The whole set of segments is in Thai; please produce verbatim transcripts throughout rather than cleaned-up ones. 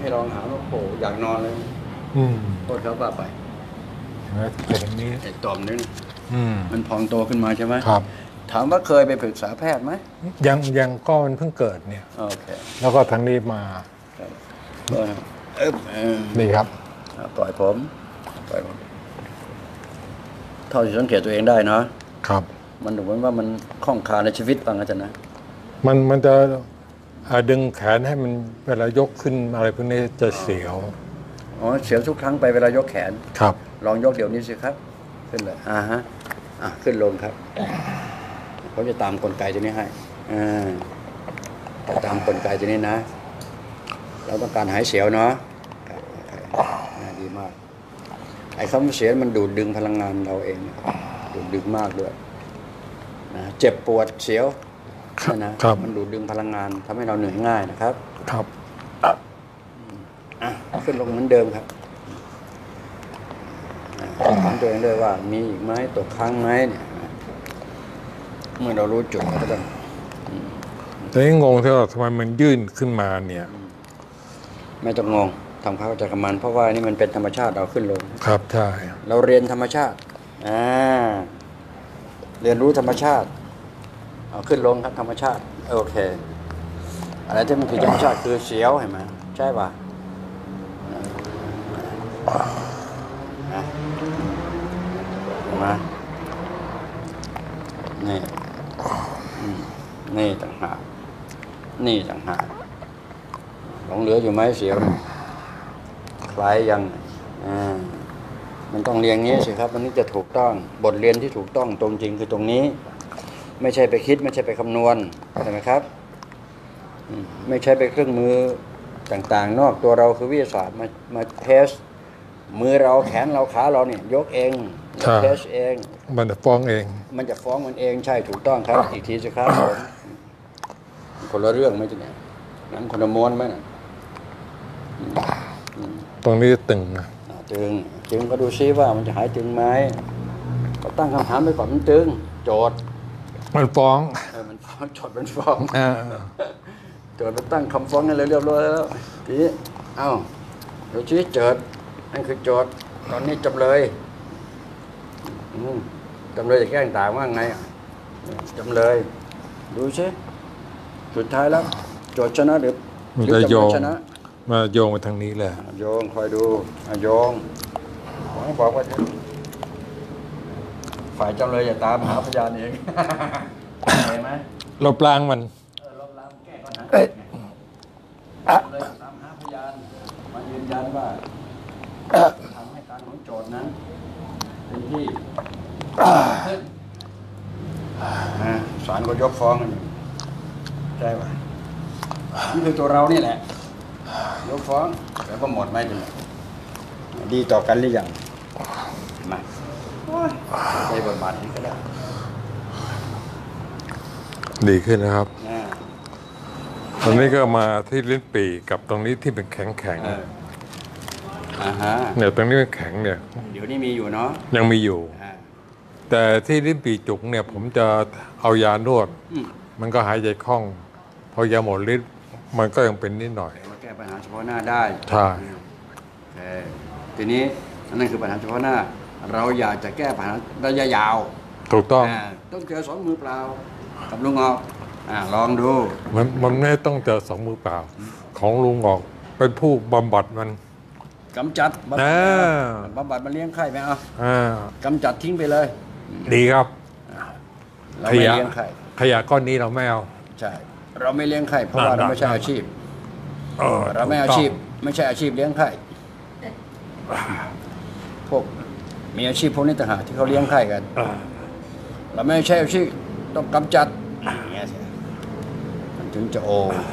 ให้ลองหาว่าโผอยากนอนเลยอืมโทษเขาว่าไปแล้วเกิดนี้ไอ้ต่อมนี้อืมมันพองโตขึ้นมาใช่ไหมครับถามว่าเคยไปปรึกษาแพทย์ไหมยังยังก็มันเพิ่งเกิดเนี่ยโอเคแล้วก็ทางนี้มาเอ๊บนี่ครับปล่อยผมปล่อยผมเท่าที่สังเกตตัวเองได้เนาะครับมันดูเหมือนว่ามันคล่องคาในชีวิตบ้างอาจารย์นะมันมันจะดึงแขนให้มันเวลายกขึ้นอะไรพวกนี้จะเสียวอ๋อเสียวทุกครั้งไปเวลายกแขนครับลองยกเดี๋ยวนี้สิครับขึ้นเลยอ่าฮะอ่ะขึ้นลงครับเขาจะตามกลไกตัวนี้ให้อ่าจะตามกลไกตัวนี้นะเราต้องการหายเสียวเนาะดีมากไอ้คำว่าเสียมันดูดดึงพลังงานเราเองดูดดึงมากด้วยนะเจ็บปวดเสียวนะมันดูดดึงพลังงานทำให้เราเหนื่อยง่ายนะครับครับอ่ะขึ้นลงเหมือนเดิมครับถามตัวเองด้วยว่ามีอีกไหมตกค้างไหมเนี่ยเมื่อเรารู้จุดเราก็ต้องแต่ยังงงที่ว่าทำไมมันยื่นขึ้นมาเนี่ยไม่ต้องงงทำความเข้าใจกับมันเพราะว่านี่มันเป็นธรรมชาติเราขึ้นลงครับใช่เราเรียนธรรมชาติอ่าเรียนรู้ธรรมชาติเอาขึ้นลงครับธรรมชาติโอเคอะไรที่มันคือธรรมชาติคือเสียวเห็นไหมใช่ป่ะมานี่นี่ต่างหากนี่ต่างหากหลงเหลืออยู่ไหมเสียวคล้ายยังอ่ามันต้องเรียงงี้สิครับมันนี่จะถูกต้องบทเรียนที่ถูกต้องตรงจริงคือตรงนี้ไม่ใช่ไปคิดไม่ใช่ไปคำนวณใช่ไหมครับไม่ใช่ไปเครื่องมือต่างๆนอกตัวเราคือวิทยาศาสตร์มามาเทสมือเราแขนเราขาเราเนี่ยยกเองเทสเองมันจะฟ้องเองมันจะฟ้องมันเองใช่ถูกต้องครับอีกทีสิครับผมคนละเรื่องไหมจ๊ะเนี่ยนั้นคนละม้วนไหมน่ะตรงนี้ตึงนะตึงตึงก็ดูซิว่ามันจะหายตึงไหมก็ตั้งคำถามไปก่อนมันตึงโจทย์มันฟ้องเออมันฟ้องโจทย์มันฟ้องโจทย์มันตั้งคำฟ้องให้เรียบร้อยแล้วทีนี้เอ้าดูซิโจทย์นั่นคือโจทย์ตอนนี้จำเลยจำเลยจะแก้ต่างว่าไงจำเลยดูซิสุดท้ายแล้วโจทย์ชนะหรือมันจะโยงมาโยงไปทางนี้แหละโยงคอยดูโยงผมบอกว่าฝ่ายจำเลยอย่าตามหาพยานเองเห็นไหมลบล้างมันลบล้างแก้ปัญหาเลยตามหาพยานมายืนยันว่าทำให้การของโจทย์นั้นเป็นที่ขึ้นศาลก็ยกฟ้องกันใช่ป่ะนี่คือตัวเรานี่แหละยกฟ้องแล้วก็หมดไหมจังดีต่อกันหรือยังมาใช้บทบาทนี้ก็ได้ดีขึ้นนะครับตอนนี้ก็มาที่ลิ้นปี่กับตรงนี้ที่เป็นแข็งแข็งเนี่ยตรงนี้เป็นแข็งเนี่ยเดี๋ยวนี้มีอยู่เนาะยังมีอยู่แต่ที่ลิ้นปี่จุกเนี่ยผมจะเอายานวดมันก็หายใจคล่องพอยาหมดฤทธิ์มันก็ยังเป็นนิดหน่อยมาแก้ปัญหาเฉพาะหน้าได้ใช่ทีนี้นั่นคือปัญหาเฉพาะหน้าเราอยากจะแก้ปัญหาระยะยาวถูกต้องต้องเจอสองมือเปล่ากับลุงออกลองดูมันมันไม่ต้องเจอสองมือเปล่าของลุงออกเป็นผู้บำบัดมันกำจัดบำบัดมันเลี้ยงไข่ไหมเอากำจัดทิ้งไปเลยดีครับเราไม่เลี้ยงไข่ขยะก้อนนี้เราไม่เอาใช่เราไม่เลี้ยงไข่เพราะว่าเราไม่ใช่อาชีพเราไม่อาชีพไม่ใช่อาชีพเลี้ยงไข่พวกมีอาชีพพวกนี้ต่างหากที่เขาเลี้ยงไข่กันเราไม่ใช่อาชีพต้องกำจัดอย่างเงี้ยมันถึงจะโอ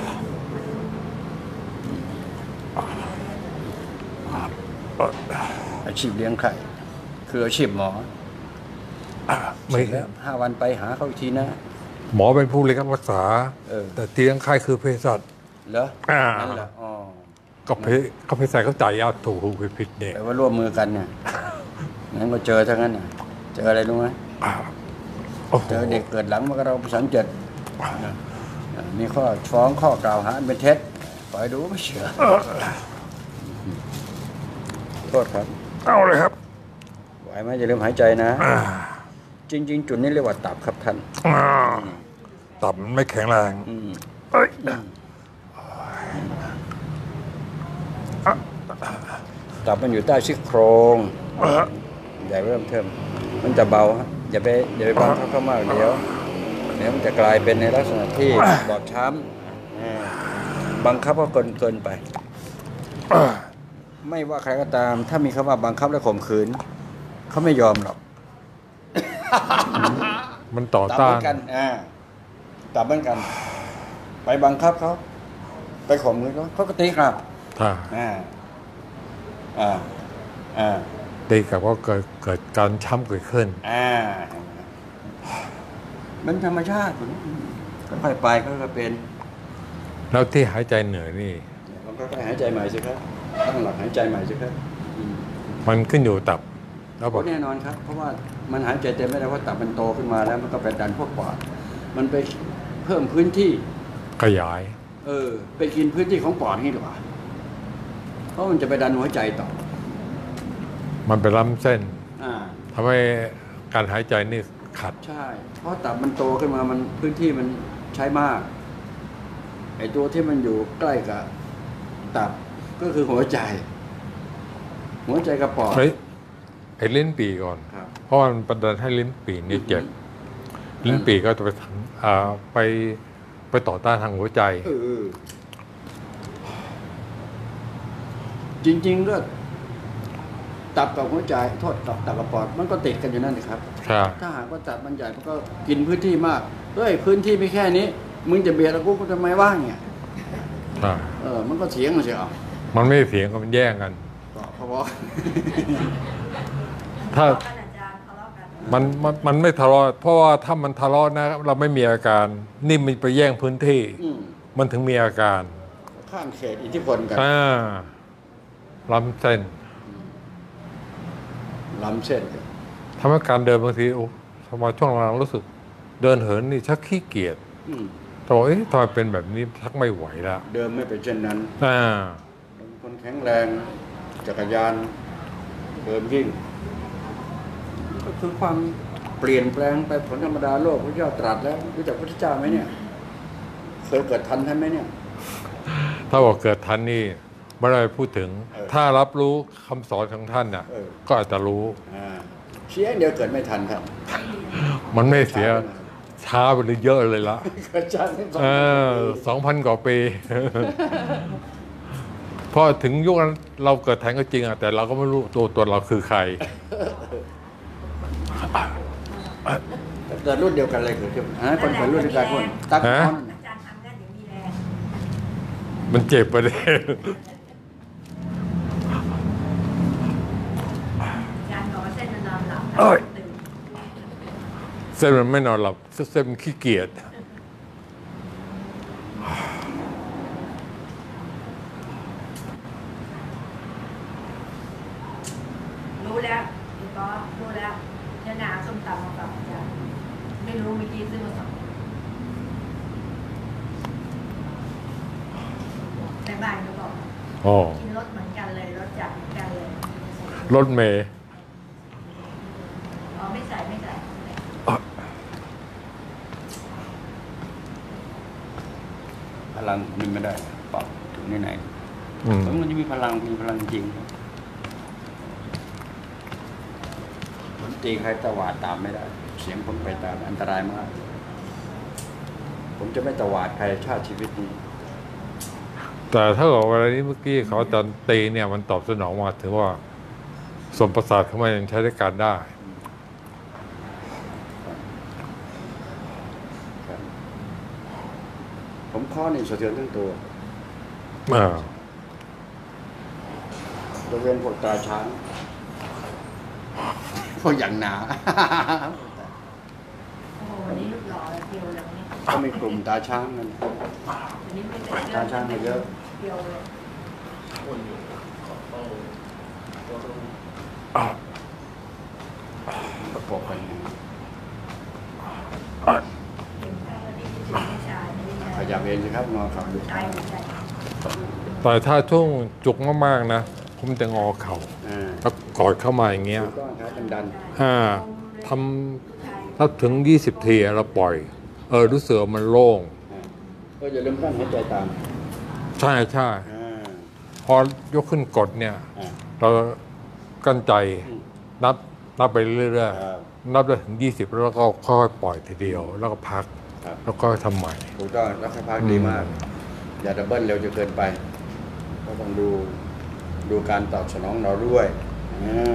อาชีพเลี้ยงไข่คืออาชีพหมอไม่แล้วห้าวันไปหาเขาอีกทีนะหมอเป็นผู้เลี้ยงรักษาแต่เตียงไข้คือเภสัชเหรออ่านั่นแหละอ๋อก็เภก็เภสัชเขาจ่ายยาถูกถูกผิดเนี่ยแต่ว่าร่วมมือกันเนี่ยงั้นก็เจอทั้งนั้นเจออะไรรู้ไหมเจอเด็กเกิดหลังมกราคมสามเจ็ดมีข้อฟ้องข้อกล่าวหาเป็นเท็จปล่อยดูไม่เชื่อโทษครับเอาเลยครับไหวไหมอย่าลืมหายใจนะ จริง ๆ จุดนี้เรียกว่าตับครับท่านอ่าตับมันไม่แข็งแรงอืมเอ้ยตับมันอยู่ใต้ซี่โครงใหญ่เริ่มเทิมมันจะเบาฮะอย่าไปอย่าไปบังคับเขามากเดี๋ยวเดี๋ยวมันจะกลายเป็นในลักษณะที่บอบช้ำอ่าบังคับก็เกินเกินไป ไม่ว่าใครก็ตาม ถ้ามีคำว่าบังคับและข่มขืนเขาไม่ยอมหรอกมันต่อตับต้าเหมืนอนกันอ่าตับเหมือนกัน ไปบังคับเขาไปข่มขืนเขาเขาก็ตีกลับถ้าอ่าอ่าอ่าตีกลับก็เกิดเกิดการช้ำเกิดขึ้นอ่ามันธรรมชาติค่อยๆไปค่อยๆเป็นแล้วที่หายใจเหนื่อยนี่ลองค่อยๆหายใจใหม่สิครับตั้งหลักหายใจใหม่สิครับอืมมันขึ้นอยู่ตับ แล้วบโอ้อกแน่นอนครับ เพราะว่ามันหายใจเต็มไม่ได้เพราะตับมันโตขึ้นมาแล้ว มันก็ไปดันพวกปอดมันไปเพิ่มพื้นที่ขยายเออ ไปกินพื้นที่ของปอดนี่หรือเปล่าเพราะมันจะไปดันหัวใจต่อมันไปล้ำเส้นอ่าทำให้การหายใจนี่ขัดใช่ เพราะตับมันโตขึ้นมามันพื้นที่มันใช้มากไอ้ตัวที่มันอยู่ใกล้กับตับก็คือหัวใจ หัวใจกับปอดเฮ้ยไอ้ลิ้นปี่ก่อนครับเพราะว่ามันประดันให้ลิ้นปี่นี่เจ็บ ลิ้นปี่ก็จะไปทำอ่าไปไปต่อต้านทางหัวใจเออจริง ๆ ก็ตับกับหัวใจโทษตับตับกับปอดมันก็ติดกันอยู่นั่นนะครับใช่ถ้าหากว่าตับมันใหญ่มันก็กินพื้นที่มากเฮ้ยพื้นที่ไม่แค่นี้ มึงจะเบียดกูกูทำไมว่างเนี่ยใช่เออมันก็เถียงกันเสียเอามันไม่เสียงกันมันแย่งกันก็เพราะว่าถ้าทะเลาะกันอาจารย์ทะเลาะกันมันมันมันไม่ทะเลาะเพราะว่าถ้ามันทะเลาะนะ เราไม่มีอาการนี่มันไปแย่งพื้นที่อืมมันถึงมีอาการข้ามเขตอิทธิพลกันอ่าล้ำเส้นล้ำเส้นกันทำให้การเดินบางทีโอ้สมาช่วงหลังรู้สึก เดินเหินนี่ชักขี้เกียจอืมแต่ว่าเอ๊ะทำไมเป็นแบบนี้ชักไม่ไหวแล้วเดิมไม่เป็นเช่นนั้นอ่าเป็นคนแข็งแรงจักรยานเดินวิ่งก็คือความเปลี่ยนแปลงไปผลธรรมดาโลกพระเจ้าตรัสแล้วรู้จักพระพุทธเจ้าไหมเนี่ยเคยเกิดทันท่านไหมเนี่ยถ้าบอกเกิดทันนี่ไม่ได้พูดถึงเออถ้ารับรู้คำสอนของท่านน่ะเออก็อาจจะรู้อ่าเสียเดียวเกิดไม่ทันครับมันไม่เสียช้าไปเลยเยอะเลยละเกิดชาติที่สองเออสองพันกว่าปี พอถึงยุคนั้นเราเกิดทันก็จริงอ่ะแต่เราก็ไม่รู้ตัวตัวเราคือใครเกิดรุ่นเดียวกันเลยเกิดขึ้นอ่าคนเกิดรุ่นเดียวกันคนตักฮะอนอาจารย์ทำกันเดี๋ยวมีแรงมันเจ็บไปเลยอาจารย์บอกว่าเส้นมันนอนหลับเอ้ยตื่นเส้นมันไม่นอนหลับเส้นมันขี้เกียจรู้แล้วพี่ป๊อรู้แล้วจะหนาส้มตำมาฝากอาจารย์ไม่รู้เมื่อกี้ซื้อมาสองแต่บ้านก็บอกอ๋อกินรสเหมือนกันเลยรสจัดเหมือนกันเลยรถเมย์อ๋อไม่ใส่ไม่ใส่พลังมันไม่ได้ปรับถึงไหนอืมๆมันจะมีพลังมีพลังจริงครับผมตีใครตวาดตามไม่ได้ เสียงผมไปตามอันตรายมาก ผมจะไม่ตวาดใครชาติชีวิตนี้แต่ถ้าเกิดเวลานี้เมื่อกี้เขาจะตีเนี่ยมันตอบสนองมาถือว่าสมประสาทเขามันยังใช้ในการได้ครับผมข้อนี่สะเทือนทั้งตัวอ่าตัวเวียนพวกตาช้างพวกอย่างหนาโอ้โหวันนี้ลูกหล่อเดียวเลยนี่ก็มีกลุ่มตาช้างกันวันนี้ไม่แต่ตาช่างมาเยอะเดียวเลยประกบกันเห็นไหมวันนี้ที่ถึงไม่ชายไม่ได้ขยับเองสิครับนอนขับอยู่ใจหัวใจแต่ถ้าช่วงจุกมากๆนะ คผมจะงอเข่าอ่าแล้วกอดเข้ามาอย่างเงี้ยถูกต้องครับดันอ่าทำถ้าถึงยี่สิบทีเราปล่อย เออรู้สึกว่ามันโล่งๆอ่าก็อย่าลืมกั้นหายใจตามใช่ใช่อ่าพอยกขึ้นกดเนี่ยอ่าเรากั้นใจอืมนับนับไปเรื่อยครับๆนับได้ถึงยี่สิบแล้วก็ค่อยๆปล่อยทีเดียว แล้วก็พักครับแล้วก็ทำใหม่ถูกต้องแล้วค่อยพักดีมาก อย่าดับเบิลเร็วจนเกินไป ก็ต้องดูดูการตอบสนองเราด้วยอ่า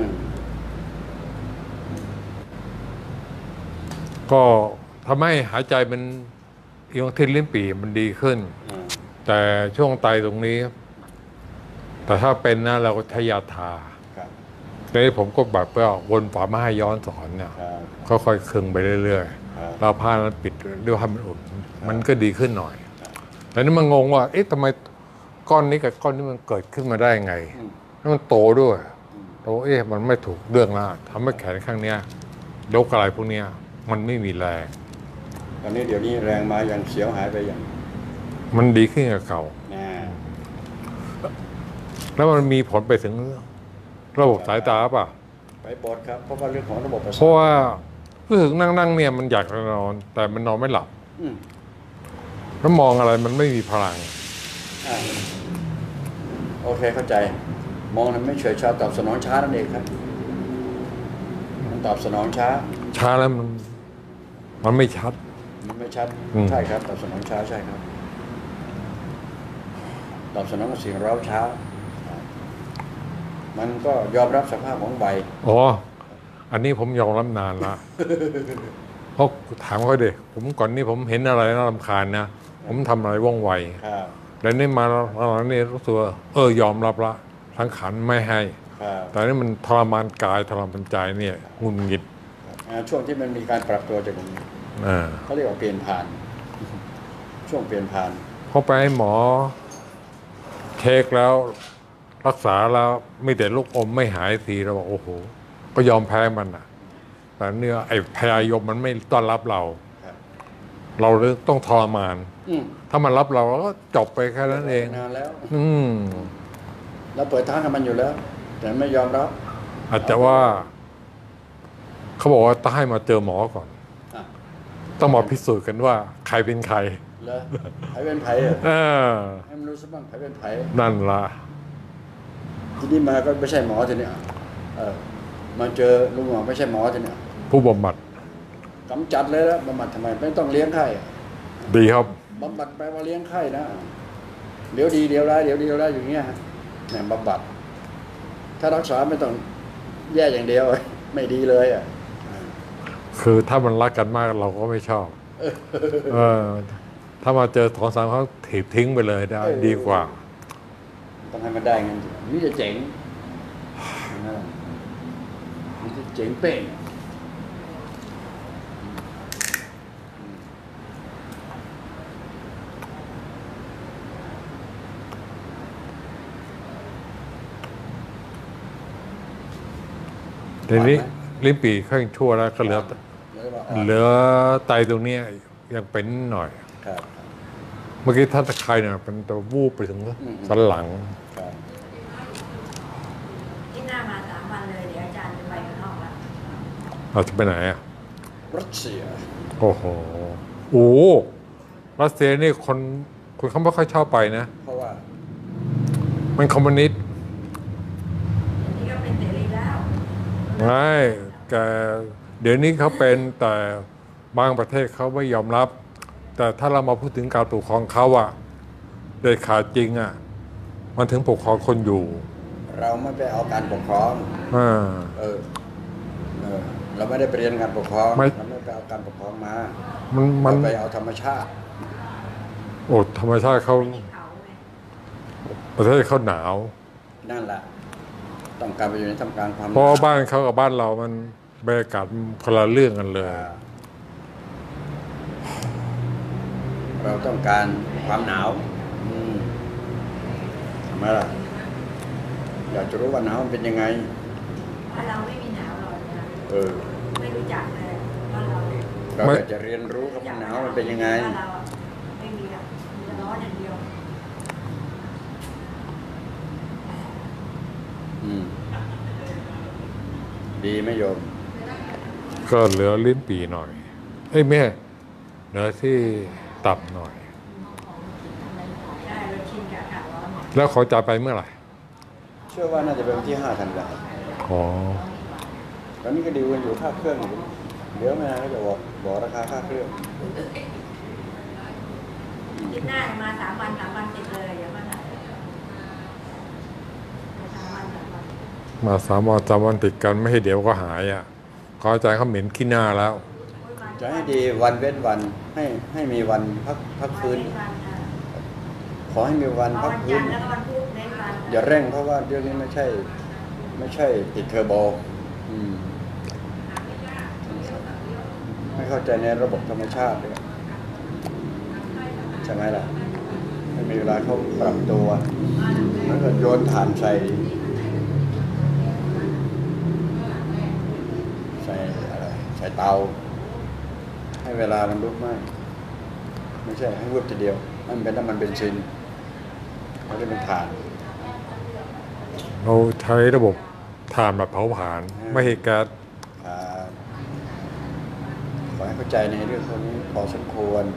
ก็ทำให้หายใจมันเอียงที่ลิ้นปี่มันดีขึ้นอ่าแต่ช่วงไตตรงนี้ แต่ถ้าเป็นนะเราก็ใช้ยาทาครับทีนี้ผมก็แบบว่าวนฝามาให้ย้อนสอนเนี่ยครับค่อยๆคึงไปเรื่อยครับๆเราผ้านั้นปิดด้วยให้มันอุ่น มันก็ดีขึ้นหน่อย แต่นี่มันงงว่า เอ๊ะทำไมก้อนนี้กับก้อนนี้มันเกิดขึ้นมาได้ไงอืมแล้วมันโตด้วยโตเอ๊ะมันไม่ถูกเรื่องละทำให้แขนข้างเนี้ยยกอะไรพวกเนี้ย มันไม่มีแรงตอนนี้เดี๋ยวนี้แรงมาอย่างเสียวหายไปอย่างมันดีขึ้นกับเก่าอ่าแล้วมันมีผลไปถึงระบบสายตาป่ะไปปอดครับเพราะว่าเรื่องของระบบประเพสาราะทว่ารู้สึกนั่งๆเนี่ยมันอยากจะนอน แต่มันนอนไม่หลับอืมแล้วมองอะไรมันไม่มีพลังอ่าโอเคเข้าใจ มองมันไม่เฉยชาตอบสนองช้านั่นเองครับ มันตอบสนองช้าช้าแล้วมันมันไม่ชัดมันไม่ชัดอืมใช่ครับ ตอบสนองช้าใช่ครับ ตอบสนองกับสิ่งเร้าช้า มันก็ยอมรับสภาพของใบอ๋อ อันนี้ผมยอมรับนานละ เพราะถามเขาเด็กผมก่อนนี้ผมเห็นอะไรน่ารำคาญนะ ผมทำอะไรว่องไวครับแล้วนี่มาตอนนี้รู้สึกว่าเออยอมรับละสังขารไม่ให้ครับแต่นี่มันทรมานกายทรมานใจเนี่ยหงุนงิดอ่าช่วงที่มันมีการปรับตัวจากตรงนี้อ่าเขาเรียกว่าเปลี่ยนผ่าน ช่วงเปลี่ยนผ่านพอไปให้หมอเช็คแล้วรักษาแล้วไม่แต่ลูกอมไม่หายทีเราบอกโอ้โห ก็ยอมแพ้มันอ่ะ แต่เนี่ยไอ้พยายมมันไม่ต้อนรับเราครับเราเลยต้องทรมานอืมถ้ามันรับเราเราก็จบไปแค่นั้นเองนานแล้วอืมเราเปิดทางให้มันอยู่แล้ว แต่ไม่ยอมรับอาจจะว่า เขาบอกว่าต้องให้มาเจอหมอก่อนอ่ะต้องมาพิสูจน์กันว่า ใครเป็นใครแล้วไผเป็นไผอ่ะเออให้มันรู้สักบ้างไผเป็นไผนั่นละทีนี้มาก็ไม่ใช่หมอทีเนี้ยเออมาเจอลุงหมอไม่ใช่หมอทีเนี้ยผู้บำบัดกำจัดเลยแล้วบำบัดทำไมไม่ต้องเลี้ยงไข้อ่ะดีครับบำบัดแปลว่าเลี้ยงไข้นะเดี๋ยวดีเดี๋ยวร้ายเดี๋ยวดีเดี๋ยวร้ายอย่างเงี้ยฮะเนี่ยบำบัด ถ้ารักษาไม่ต้องแย่อย่างเดียว ไม่ดีเลยอ่ะคือถ้ามันรักกันมากเราก็ไม่ชอบ เออ ถ้ามาเจอสองสามเขาถีบทิ้งไปเลยได้ดีกว่าต้องให้มันได้เงินนี่จะเจ๋งนะนี่จะเจ๋งเป้งทีนี้ลิ้นปี่ข้างชั่วแล้วก็เหลือแล้วก็อ่อนเหลือไตตรงเนี้ยยังเป็นนิดหน่อยครับเมื่อกี้ท่านตะไคร้เนี่ยเป็นตัววูบไปถึงอืมสันหลังครับที่หน้ามาสามวันเลยเดี๋ยวอาจารย์จะไปข้างนอกแล้วเราจะไปไหนอ่ะรัสเซียโอ้โหโอ้รัสเซียนี่คนคนเขาไม่ค่อยชอบไปนะเพราะว่ามันคอมมิวนิสต์นี่ก็เป็นเสรีแล้วไม่แต่เดี๋ยวนี้เขาเป็นแต่บางประเทศเขาไม่ยอมรับ แต่ถ้าเรามาพูดถึงการปกครองเขาอะเด็ดขาดจริงอะมันถึงปกครองคนอยู่เราไม่ไปเอาการปกครองอ่าเออ เออ เราไม่ได้ไปเรียนการปกครองไม่เราไม่ไปเอาการปกครองมามันมันเราไปเอาธรรมชาติโอ้ธรรมชาติเขาเขาไงประเทศเขาหนาวนั่นแหละ ต้องการไปอยู่ในทำกลารความเพราะว่าบ้านเขากับบ้านเรามันบรรยากาศคนละเรื่องกันเลยอ่าเราต้องการความหนาว อืมทำไมล่ะ อยากจะรู้ว่าหนาวมันเป็นยังไงว่าเราไม่มีหนาวหรอกนะเออไม่รู้จักเลยว่าเราเนี่ยเราไม่อยากจะเรียนรู้ครับว่าหนาวมันเป็นยังไงว่าเราอะไม่มีอะมีแต่ร้อนอย่างเดียวอืมดีไหมโยมก็เหลือลิ้นปี่หน่อยเอ้ยแม่เหลือที่ตับหน่อยใช่เราชินกับอากาศร้อนแล้วเขาจะไปเมื่อไหร่เชื่อว่าน่าจะเป็นวันที่ห้าธันวาอ๋อตอนนี้ก็ดีลกันอยู่ค่าเครื่องอยู่เดี๋ยวไม่นานก็จะบอกบอกราคาค่าเครื่องคิดหน้ามาสามวันสามวันติดเลยอย่ามาไหนสามวันสามวันมาสามวันสามวันติดกันไม่ให้เดี๋ยวก็หายอ่ะขออาจารย์เขาเหม็นขี้หน้าแล้วจะให้ดีวันเว้นวันให้ให้มีวันพักพักฟื้น ขอให้มีวันพักวันฟื้จันนทร์แล้วก็วันพุธเน้นวันอย่าเร่งเพราะว่าเรื่องนี้ไม่ใช่ ไม่ใช่ติดเทอร์โบอืมไม่เข้าใจในระบบธรรมชาติเลยใช่ไหมล่ะไม่มีเวลาเขาปรับตัวแล้วก็โยนถ่านใส่ใส่อะไรใส่เตา ให้เวลามันลุกไหมไม่ใช่ให้วุบทีเดียวให้มันเป็นน้ำมันเบนซินไม่ได้เป็นถ่านเราใช้ระบบถ่านแบบเผาผลาญไม่ให้แก๊สอ่าขอให้เข้าใจในเรื่องพวกนี้พอสมควร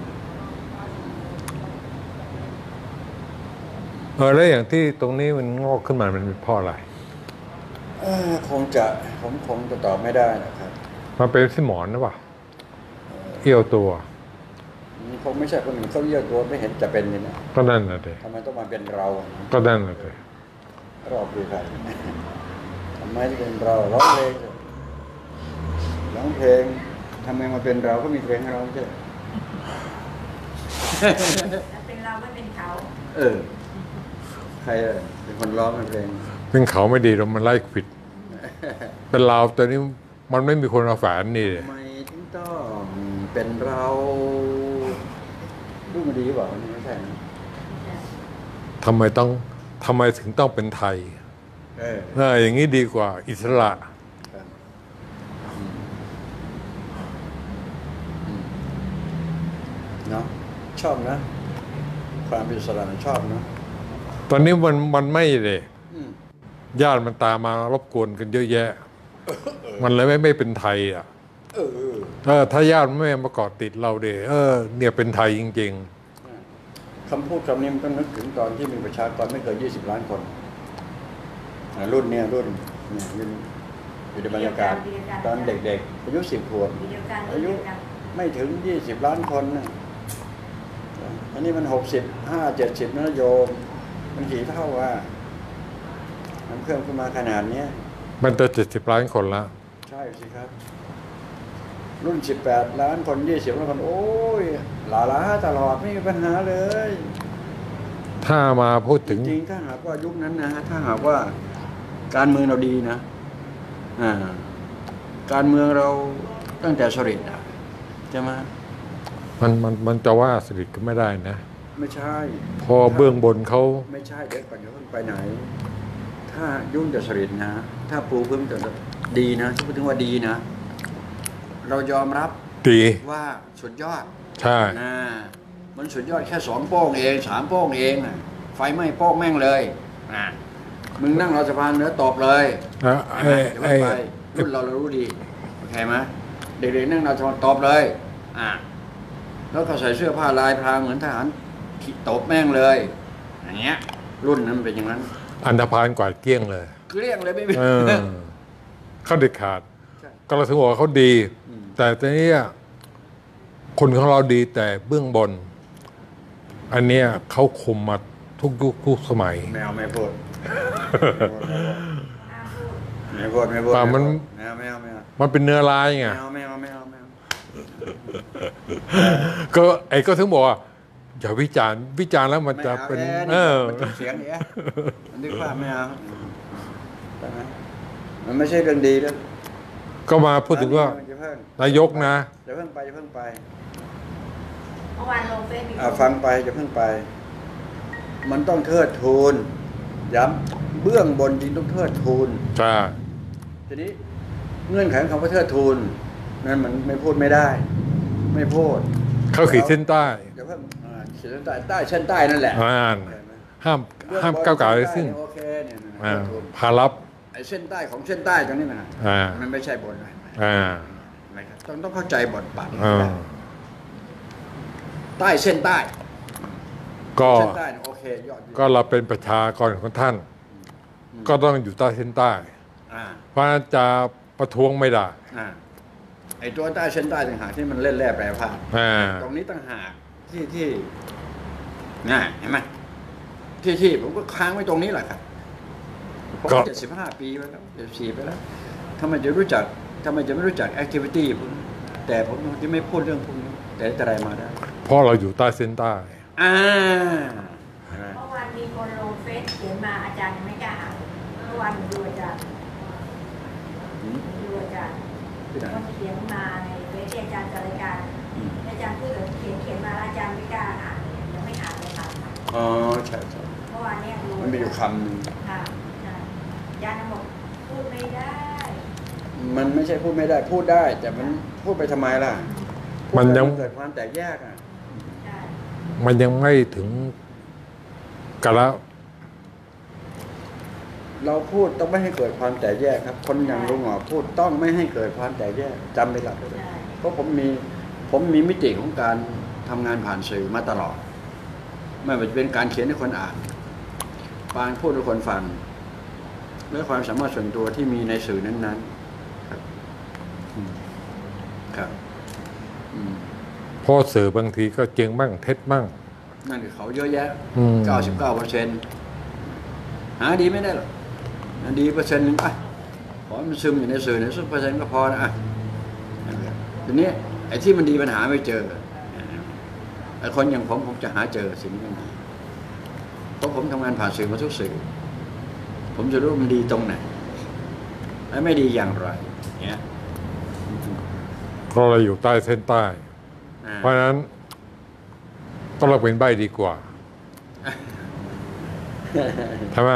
เออแล้วอย่างที่ตรงนี้มันงอกขึ้นมามันเป็นเพราะอะไรเอ่อคงจะผมคงจะตอบไม่ได้นะครับมันเป็นที่หมอนนะป่ะเอี้ยวตัวคงไม่ใช่คนอื่นเขาเยี่ยวตัวไม่เห็นจะเป็นเลยนะก็นั่นน่ะเด็ทำไมต้องมาเป็นเราก็นั่นน่ะเด็รอบคือใครทำไมถึงเป็นเราร้องเพลงร้องเพลงทำไมมาเป็นเราก็มีเพลงให้ร้องใช่ไหมแล้วเป็นเราไม่เป็นเขาเออใครอะเป็นคนร้องเพลงเป็นเขาไม่ดีเรามันไล่ผิด เป็นเราตัวนี้มันไม่มีคนมาแฝงนี่ทำไมถึงต้องเป็นเราดูมันดีกว่านี่ไม่ใช่นะทำไมต้องทำไมถึงต้องเป็นไทยเออเอออย่างนี้ดีกว่าอิสระครับอืมอืมเนาะชอบนะ ความเป็นอิสระชอบนะตอนนี้มันมันไม่เลยอืมญาติมันตามมารบกวนกันเยอะแยะ มันเลยไม่ไม่เป็นไทยอ่ะเออเออเออถ้าญาติไม่มาเกาะติดเราเดเออเนี่ยเป็นไทยจริงคำพูดคำนี้มันก็นึกถึงตอนที่มีประชากรไม่เกินยี่สิบล้านคนอ่ารุ่นเนี้ยรุ่นเนี่ยรุ่นอยู่ในบรรยากาศตอนเด็กๆอายุสิบขวบเดียวกันอายุเดียวกันไม่ถึงยี่สิบล้านคนนะอันนี้มันหกสิบห้าเจ็ดสิบนะโยม มันกี่เท่าว่ามันเพิ่มขึ้นมาขนาดเนี้ยๆ มันจะเจ็ดสิบล้านคนละใช่สิครับ รุ่นสิบแปดล้านคนยี่สิบล้านคน โอ้ยหลาล้าตลอดไม่มีปัญหาเลยถ้ามาพูดถึงจริงๆถ้าหากว่ายุคนั้นนะฮะถ้าหากว่าการเมืองเราดีนะอ่าการเมืองเราตั้งแต่สฤษดิ์อะใช่ไหมมันมันมันจะว่าสฤษดิ์ก็ไม่ได้นะไม่ใช่พอเบื้องบนเขาไม่ใช่เด็กก่อนเดี๋ยวเพิ่งไปไหน ถ้ายุ่งแต่สฤษดิ์นะ ถ้าปูพื้นแต่ดีนะที่พูดถึงว่าดีนะ เรายอมรับดีว่าสุดยอดใช่นะมันสุดยอดแค่สองโป้งเองสามโป้งเองน่ะไฟไหม้โป้งแม่งเลยนะมึงนั่งรอสะพานเนื้อตบเลยอ่ะใช่ไหมไอ้เดี๋ยวไอ้ไปรุ่นเราเรารู้ดีโอเคไหมเด็กๆนั่งรอสะพานตบเลยอ่ะแล้วก็ใส่เสื้อผ้าลายพรางเหมือนทหารขี่ตบแม่งเลยอย่างเงี้ย รุ่นนั้นเป็นอย่างนั้นอันธพาลกวาดเกลี้ยงเลยเกลี้ยงเลยไม่มีเออเขาเด็ดขาดใช่ก็เราถึงบอกว่าเขาดีอืมแต่ตอนนี้คนของเราดีแต่เบื้องบน อันเนี้ยเขาคุมมาทุกยุคทุกสมัยแมวไม่พูดห้ามพูดไม่พูดไม่พูดป่ามันแมวแมวแมวมันเป็นเนื้อร้ายไงแมวแมวแมวแมวก็ไอ้ก็ถึงบอกว่าอย่าวิจารณ์วิจารณ์แล้วมันจะเป็นเอเอออมันจะเสียงเนี้ยมันนึกว่าไม่เอาใช่ไหมมันไม่ใช่เรื่องดีแล้วก็มาพูดถึงว่าอย่าเพิ่งนายกนะอย่าเพิ่งไปอย่าเพิ่งไปเมื่อวานลงเฟซบุ๊กอ่าฟังไปอย่าเพิ่งไป มันต้องเทิดทูนย้ำเบื้องบนจริงต้องเทิดทูนใช่ทีนี้เงื่อนไขของคำว่าเทิดทูนนั่นมันไม่พูดไม่ได้ ไม่พูดเขาขีดเส้นใต้อย่าเพิ่งอ่าขีดเส้นใต้ใต้เส้นใต้นั่นแหละอ่านเห็นไหมห้ามห้ามก้าวไก่ายซึ่งโอเคเนี่ยนะอ่าเทิดทูนพารับอ้เส้นใต้ของเส้นใต้ตรงนี้นะอ่ามันไม่ใช่บนนะอ่านะครับต้องต้องเข้าใจบทบาทอ่าใต้เส้นใต้ก็เส้นใต้เนี่ยโอเคยอดเยี่ยมก็เราเป็นประชากรของท่าน ก็ต้องอยู่ใต้เส้นใต้อ่าเพราะฉะนั้นจะประท้วงไม่ได้อ่าไอ้ตัวใต้เส้นใต้ต่างหากที่มันเล่นแร่แปรธาตุอ่าตรงนี้ต่างหากที่ที่ง่ายเห็นไหมที่ที่ผมก็ค้างไว้ตรงนี้แหละครับผมก็เจ็ดสิบห้าปีไปแล้วเจ็ดสิบสี่ไปแล้วทำไมจะรู้จักทำไมจะไม่รู้จักแอคทิวิตี้พวกนี้แต่ผมจะไม่พูดเรื่องพวกนี้แต่จะอะไรมาได้เพราะเราอยู่ใต้เส้นใต้อ่าเห็นไหมเมื่อวานมีคนลงเฟซเขียนมาอาจารย์ยังไม่กล้าอ่านเมื่อวานหนูดูอาจารย์อืมหนูดูอาจารย์ที่ไหนเขาเขียนมาในเฟซที่อาจารย์จัดรายการอืมอาจารย์พูดถึงเขียนเขียนมาแล้วอาจารย์ไม่กล้าอ่านยังไม่อ่านเลยค่ะอ๋อใช่ใช่เมื่อวานเนี่ยดูมันมีอยู่คำหนึ่งค่ะใช่อาจารย์บอกพูดไม่ได้มันไม่ใช่พูดไม่ได้พูดได้ แต่มันพูดไปทำไมล่ะมันยังพูดไปเกิดความแตกแยกอ่ะใช่มันยังไม่ถึงกะละเราพูดต้องไม่ให้เกิดความแตกแยกครับ คนอย่างลุงหงอพูดต้องไม่ให้เกิดความแตกแยกจำไปหลักเลยใช่เพราะผมมีผมมีมิติของการทำงานผ่านสื่อมาตลอด ไม่ว่าจะเป็นการเขียนให้คนอ่านการพูดให้คนฟังและความสามารถส่วนตัวที่มีในสื่อนั้นๆครับอืมครับอืมเพราะสื่อบางทีก็จริงบ้างเท็จบ้างนั่นคือเขาเยอะแยะอืมเก้าสิบเก้าเปอร์เซ็นต์หาดีไม่ได้หรอกอันดีเปอร์เซ็นต์หนึ่งอ่ะขอให้มันซึมอยู่ในสื่อในสักเปอร์เซ็นต์ก็พอนะอ่ะทีนี้ไอ้ที่มันดีปัญหาไม่เจอไอ้คนอย่างผมผมจะหาเจอสิ่งที่มันดีเพราะผมทำงานผ่านสื่อมาทุกสื่อผมจะรู้ว่ามันดีตรงไหนและไม่ดีอย่างไรเนี่ยเพราะเราอยู่ใต้เส้นใต้อ่าเพราะฉะนั้นก็เราเป็นใบดีกว่าใช่ไหม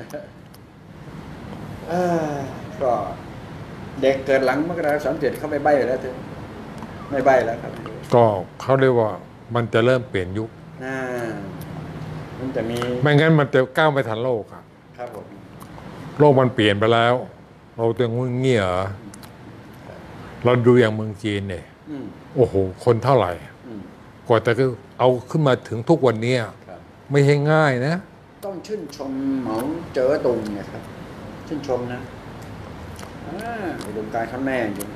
เอ้อก็เด็กเกิดหลังมกราสามเจ็ดเขาไม่ใบ้แล้วเถอะไม่ใบ้แล้วครับก็เขาเรียกว่ามันจะเริ่มเปลี่ยนยุคอ่ามันจะมีไม่งั้นมันจะก้าวไม่ทันโลกอะครับผมโลกมันเปลี่ยนไปแล้ว เราจะงุ่นเงี้ยเหรอเราดูอย่างเมืองจีนเนี่ยอืมโอ้โห คนเท่าไหร่อืมกว่าจะเอาขึ้นมาถึงทุกวันนี้ครับไม่ใช่ง่ายนะต้องชื่นชมเหมาเจอตุงเนี่ยครับ ชื่นชมนะอ่าอุดมการณ์ข้าแม่จริง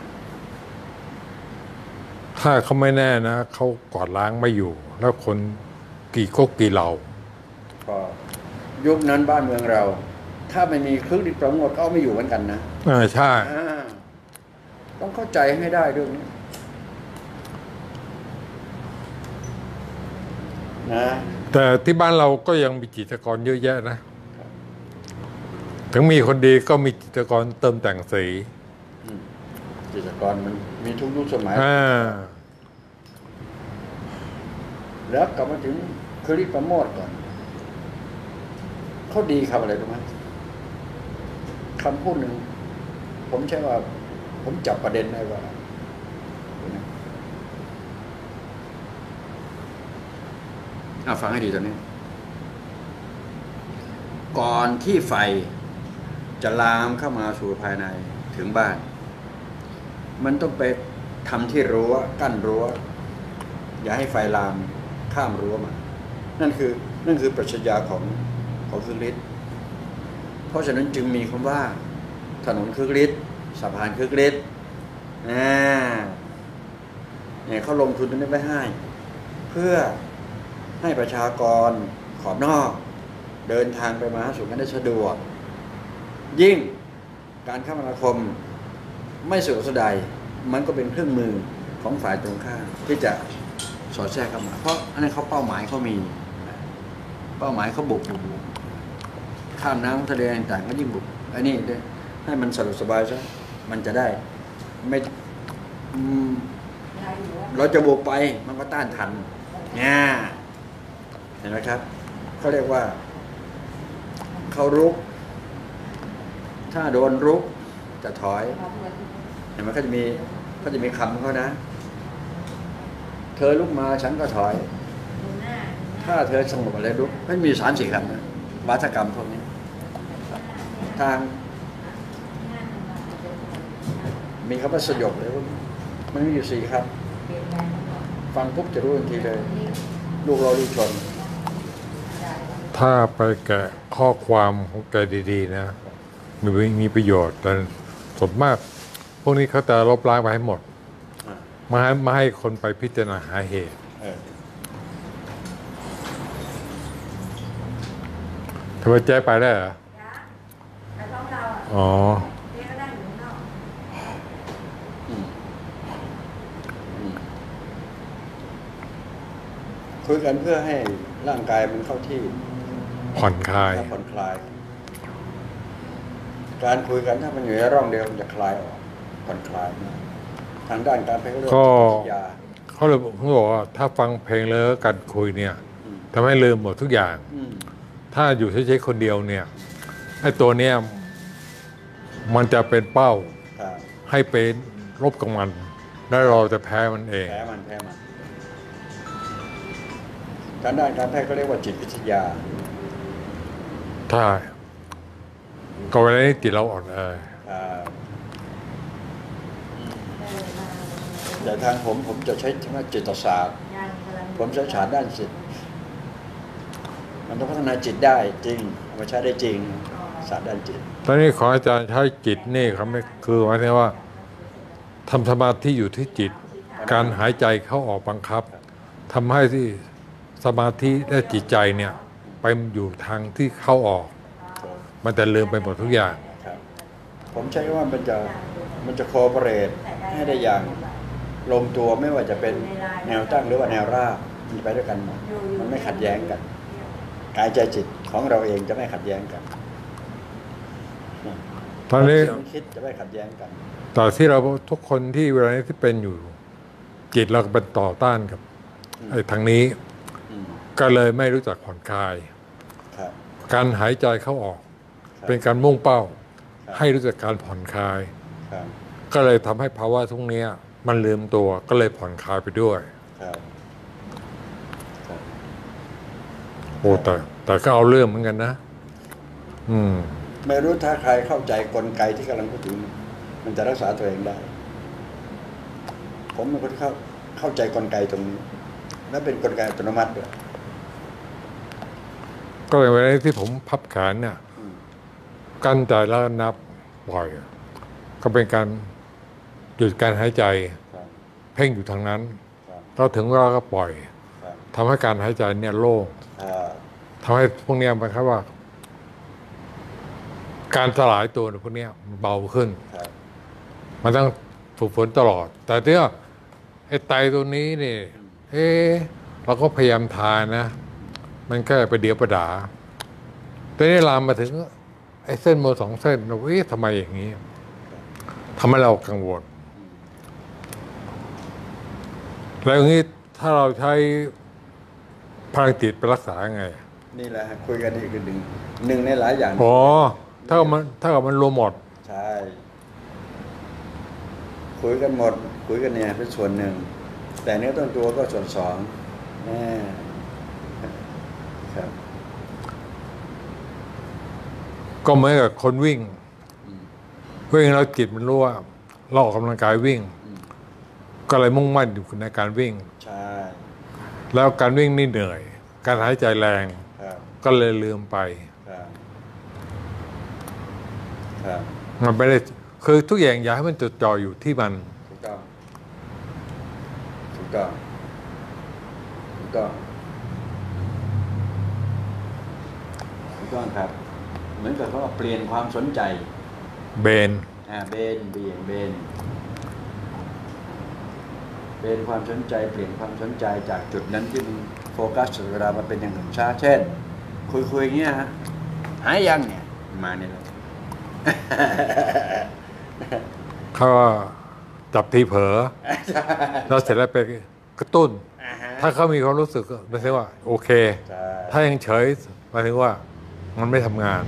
ถ้าเขาไม่แน่นะเขากอดล้างไม่อยู่ แล้วคนกี่ก๊กกี่เหล่าก็ยุคนั้นบ้านเมืองเรา ถ้าไม่มีเครื่องดิบประมวลก็ไม่อยู่เหมือนกันนะอ่าใช่อ่าต้องเข้าใจให้ได้เรื่องนี้นะแต่ที่บ้านเราก็ยังมีจิตรกรเยอะแยะนะ ถึงมีคนดีก็มีจิตรกรเติมแต่งสีอืมกิจกรมันมีทุกยุคสมัยอ่าแล้วกลับมาถึงคริสประโมทก่อนเขาดีคำอะไรรู้ไหมคำพูดหนึ่งผมใช่ว่า ผมจับประเด็นได้ว่าอ่ะฟังให้ดีตอนนี้ ก่อนที่ไฟจะลามเข้ามาสู่ภายในถึงบ้าน มันต้องไปทำที่รั้วกั้นรั้วอย่าให้ไฟลามข้ามรั้วมา นั่นคือนั่นคือปรัชญาของของคึกฤทธิ์เพราะฉะนั้นจึงมีคำว่า ถนนคึกฤทธิ์สะพานคึกฤทธิ์อ่าเนี่ยเขาลงทุนตรงนี้ไว้ให้ เพื่อให้ประชากรขอบนอก เดินทางไปมาหาสู่กันได้สะดวก ยิ่งการคมนาคมไม่สะดวกสบายมันก็เป็นเครื่องมือของฝ่ายตรงข้ามที่จะสอดแทรกเข้ามา เพราะอันนั้นเขาเป้าหมายเขามี เป้าหมายเขาบุกบุกบุกข้ามน้ำทะเลต่างๆก็ยิ่งบุกอันนี้ให้มันสะดวกสบายซะมันจะได้ไม่อืมได้อยู่ว่าเราจะบุกไปมันก็ต้านทันเนี่ยเห็นไหมครับเขาเรียกว่าเขารุก ถ้าโดนรุกจะถอยเราเหมือนเห็นไหมเขาจะมีเขาจะมีคำของเขานะ เธอลุกมาฉันก็ถอยดูหน้าถ้าเธอสงบอะไรลุกไม่มีสามสี่คำนะวาทกรรมพวกนี้ ทางมีคำว่าสยบเลยว่ามันมีอยู่สี่ครับฟังปุ๊บจะรู้ทันทีเลยลูกเราลูกชนถ้าไปแกะข้อความของแกดีๆนะมีมีประโยชน์แต่ส่วนมาก พวกนี้เขาจะลบล้างไปให้หมดมาให้มาให้คนไปพิจารณาหาเหตุทำไมแจ๊ไปได้เหรอแต่ต้องเราอ่ะอ๋อเรียกก็ได้อยู่ข้างนอกคุยกันเพื่อให้ร่างกายมันเข้าที่ผ่อนคลายผ่อนคลาย การคุยกันถ้ามันอยู่ในร่องเดียวมันจะคลายออกผ่อนคลายมากทางด้านการแพทย์เรียกว่าจิตวิทยาเขาเลยเขาบอกว่าถ้าฟังเพลงแล้วการคุยเนี่ยทำให้ลืมหมดทุกอย่าง ถ้าอยู่เฉยๆคนเดียวเนี่ยไอ้ตัวเนี้ยมันจะเป็นเป้าให้เป็นรบกับมันแล้วเราจะแพ้มันเองแพ้มันแพ้มันการด้านการแพทย์ก็เรียกว่าจิตวิทยาใช่ก็เวลานี้จิตเราอ่อนแอแต่ทางผมผมจะใช้ทางจิตศาสตร์ผมใช้ศาสตร์ด้านจิตมันต้องพัฒนาจิตได้จริงเอามาใช้ได้จริงศาสตร์ด้านจิตตอนนี้ของอาจารย์ใช้จิตนี่เขาไม่คือหมายถึงว่าทำสมาธิอยู่ที่จิต การหายใจเข้าออกบังคับทำให้ที่สมาธิและจิตใจเนี่ยไปอยู่ทางที่เข้าออก มันจะลืมไปหมดทุกอย่างผมใช้ว่ามันจะมันจะโคเปเรตให้ได้อย่างลงตัวไม่ว่าจะเป็นแนวตั้งหรือว่าแนวราบมันไปด้วยกันหมดมันไม่ขัดแย้งกันกายใจจิตของเราเองจะไม่ขัดแย้งกันตอนนี้คิดจะไม่ขัดแย้งกันแต่ที่เราทุกคนที่เวลานี้ที่เป็นอยู่จิตเราเป็นต่อต้านกับไอ้ทางนี้ก็เลยไม่รู้จักผ่อนคลายการหายใจเข้าออกเป็นการมุ่งเป้าให้รู้จักการผ่อนคลายก็เลยทำให้ภาวะทุกนี้มันลืมตัวก็เลยผ่อนคลายไปด้วยโอ้แต่แต่ก็เอาเรื่องเหมือนกันนะอืมไม่รู้ถ้าใครเข้าใจกลไกที่กำลังพูดถึงมันจะรักษาตัวเองได้ผมเป็นคนเข้าเข้าใจกลไกตรงนี้และเป็นกลไกอัตโนมัติด้วยก็เลยวันนี้ที่ผมพับแขนเนี่ยกั้นใจแล้วนับปล่อยก็เป็นการหยุดการหายใจเพ่งอยู่ทางนั้นเราถึงเวลาก็ปล่อยทำให้การหายใจเนี่ยโล่งทำให้พวกนี้มันครับว่า การสลายตัวพวกนี้มันเบาขึ้นมันต้องฝึกฝนตลอดแต่เนี่ยไอ้ไตตัวนี้นี่เอ๊ะเราก็พยายามทานนะมันแค่ไปเดียวประดาแต่นี่ลามมาถึงไอ้เส้นโมสองเส้นเราเอ๊ะทำไมอย่างนี้ทำให้เรากังวลแล้วอย่างนี้ถ้าเราใช้พลังจิตไปรักษาไงนี่แหละคุยกันอีกหนึ่งหนึ่งในหลายอย่างอ๋อถ้ามันถ้ากับมันรวมหมดใช่คุยกันหมดคุยกันเนี่ยเป็นส่วนหนึ่งแต่เนื้อต้นตัวก็ส่วนสองครับก็เหมือนกับคนวิ่งวิ่งแล้วจิตมันรู้ว่าเราออกกำลังกายวิ่งก็เลยมุ่งมั่นอยู่ในการวิ่งใช่แล้วการวิ่งนี่เหนื่อยการหายใจแรงก็เลยลืมไปมันไม่ได้คือทุกอย่างอยากให้มันจดจ่ออยู่ที่มันถูกต้องถูกต้องถูกต้องถูกต้องครับเหมือนกับเขาเปลี่ยนความสนใจเบนอ่าเบนเบี่ยงเบนเบนความสนใจเปลี่ยนความสนใจจากจุดนั้นที่มันโฟกัสเวลามาเป็นอย่างอื่นช้าเช่นคุยคุยอย่างเงี้ยฮะหายยังเนี่ยมาเนี่ยเขาจับทีเผลอแล้วเสร็จแล้วไปกระตุ้นถ้าเขามีความรู้สึกไม่ใช่ว่าโอเคถ้ายังเฉยหมายถึงว่ามันไม่ทำงาน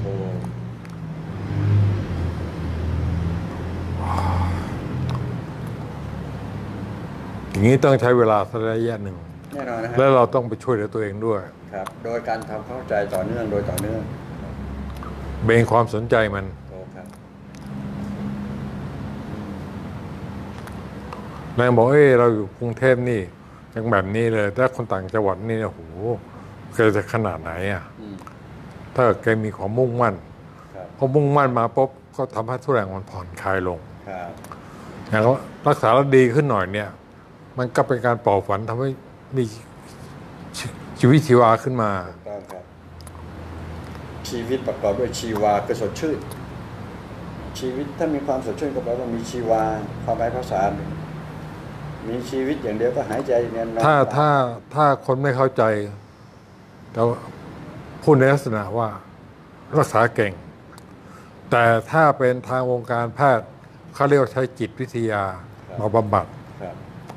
อย่างนี้ต้องใช้เวลาสักระยะหนึ่งแน่นอนนะแล้วเราต้องไปช่วยเหลือตัวเองด้วยครับโดยการทำเข้าใจต่อเนื่องโดยต่อเนื่องเบนความสนใจมันนายบอกเอ้ยเราอยู่กรุงเทพนี่ยังแบบนี้เลยถ้าคนต่างจังหวัดนี่โอ้โหแกจะขนาดไหนอ่ะอืมถ้าแกมีความมุ่งมั่นครับพอมุ่งมั่นมาปุ๊บก็ทำให้ทุกแรงมันผ่อนคลายลงครับแล้วรักษาแล้วดีขึ้นหน่อยเนี่ย มันก็เป็นการปลอบฝันทำให้มีชีชีวิตชีวาขึ้นมาถูกต้องครับ ชีวิตประกอบด้วยชีวาคือสดชื่น ชีวิตถ้ามีความสดชื่นก็แปลว่ามีชีวาความหมายภาษาหนึ่งมีชีวิตอย่างเดียวก็หายใจอย่างนี้นอนถ้าถ้าถ้าคนไม่เข้าใจแต่ว่าพูดในลักษณะว่ารักษาเก่ง แต่ถ้าเป็นทางวงการแพทย์เขาเรียกว่าใช้จิตวิทยามาบำบัดครับ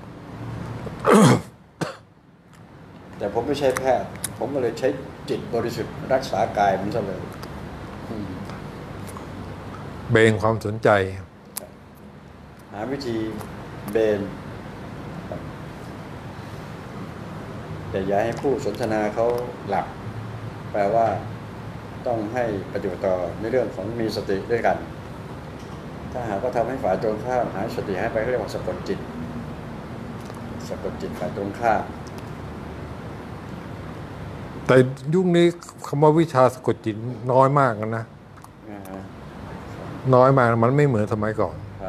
แต่ผมไม่ใช่แพทย์ ผมก็เลยใช้จิตบริสุทธิ์รักษากายมันซะเลยอืมเบนความสนใจหาวิธีเบนครับแต่อย่าให้ผู้สนทนาเขาหลับ แปลว่าต้องให้ปฏิบัติต่อในเรื่องของมีสติด้วยกัน ถ้าหากว่าทำให้ฝ่ายตรงข้ามหายสติให้ไปเขาเรียกว่าสะกดจิตสะกดจิตฝ่ายตรงข้ามแต่ยุคนี้คำว่าวิชาสะกดจิตน้อยมากนะนะฮะน้อยมากมันไม่เหมือนสมัยก่อนครับ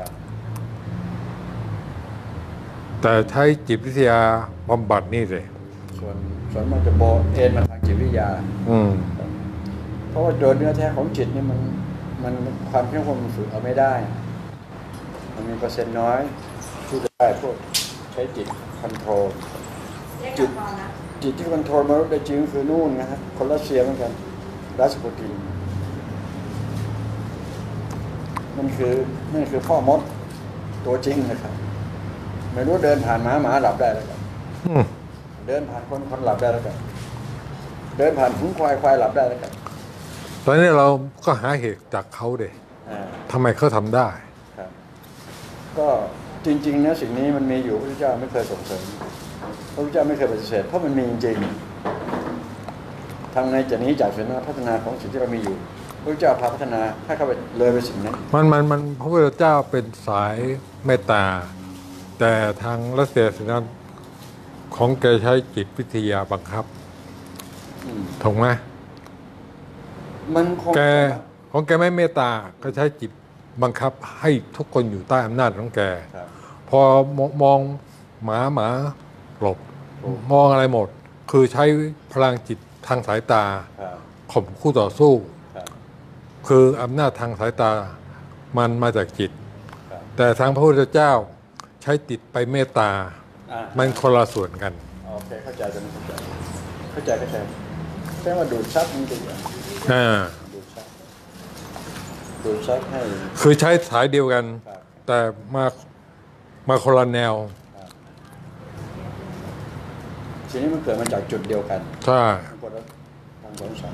แต่ใช้จิตวิทยาบำบัดนี่เลยส่วนส่วนมันจะโบเอ็นมาทางจิตวิทยาอืมเพราะว่าโดยเนื้อแท้ของจิตนี่มันมันความเข้มข้นมันฝึกเอาไม่ได้ มันมีเปอร์เซ็นต์น้อยที่จะได้พวกใช้จิตคอนโทรลเรียกจุกัดบพอนะจิตที่คอนโทรลมนุษย์ได้จริงคือนู่นนะฮะคนรัสเซียเหมือนกันรัสปูตินมันคือนั่นคือพ่อมดตัวจริงนะครับไม่รู้เดินผ่านหมาหมาหลับได้แล้วกันอืมเดินผ่านคนคนหลับได้แล้วกันเดินผ่านฝูงควายควายหลับได้แล้วกันตอนนี้เราก็หาเหตุจากเขาเด็อ่าทำไมเขาทำได้ครับก็จริงๆนะสิ่งนี้มันมีอยู่พระพุทธเจ้าไม่เคยส่งเสริมพระพุทธเจ้าไม่เคยปฏิเสธเพราะมันมีจริงๆทางในจะหนี้จากศีลพัฒนาของสิ่งที่เรามีอยู่พระพุทธเจ้าพาพัฒนาให้เข้าไปเลยไปสิ่งนั้นมันมันมันพระพุทธเจ้าเป็นสายเมตตา แต่ทางรัสเซียสินั้นของแกใช้จิตวิทยาบังคับอืมถูกไหมมันคงแกของแกไม่เมตตาก็ใช้จิตบังคับให้ทุกคนอยู่ใต้อำนาจของแกครับพอมมองหมาหมาหลบโอ้มองอะไรหมด คือใช้พลังจิตทางสายตาครับข่มคู่ต่อสู้ครับคืออำนาจทางสายตา มันมาจากจิตครับแต่ทางพระพุทธเจ้าใช้จิตไปเมตตาอ่ามันคนละส่วนกันโอเคเข้าใจจะไม่เข้าใจเข้าใจเข้าใจแค่ว่าดูดซับมันดีกว่าอ่าดูดซับดูดซับให้คือใช้สายเดียวกันครับแต่มามาคนละแนวทีนี้มันเกิดมาจากจุดเดียวกันใช่ทั้งคนละทั้งสองสาย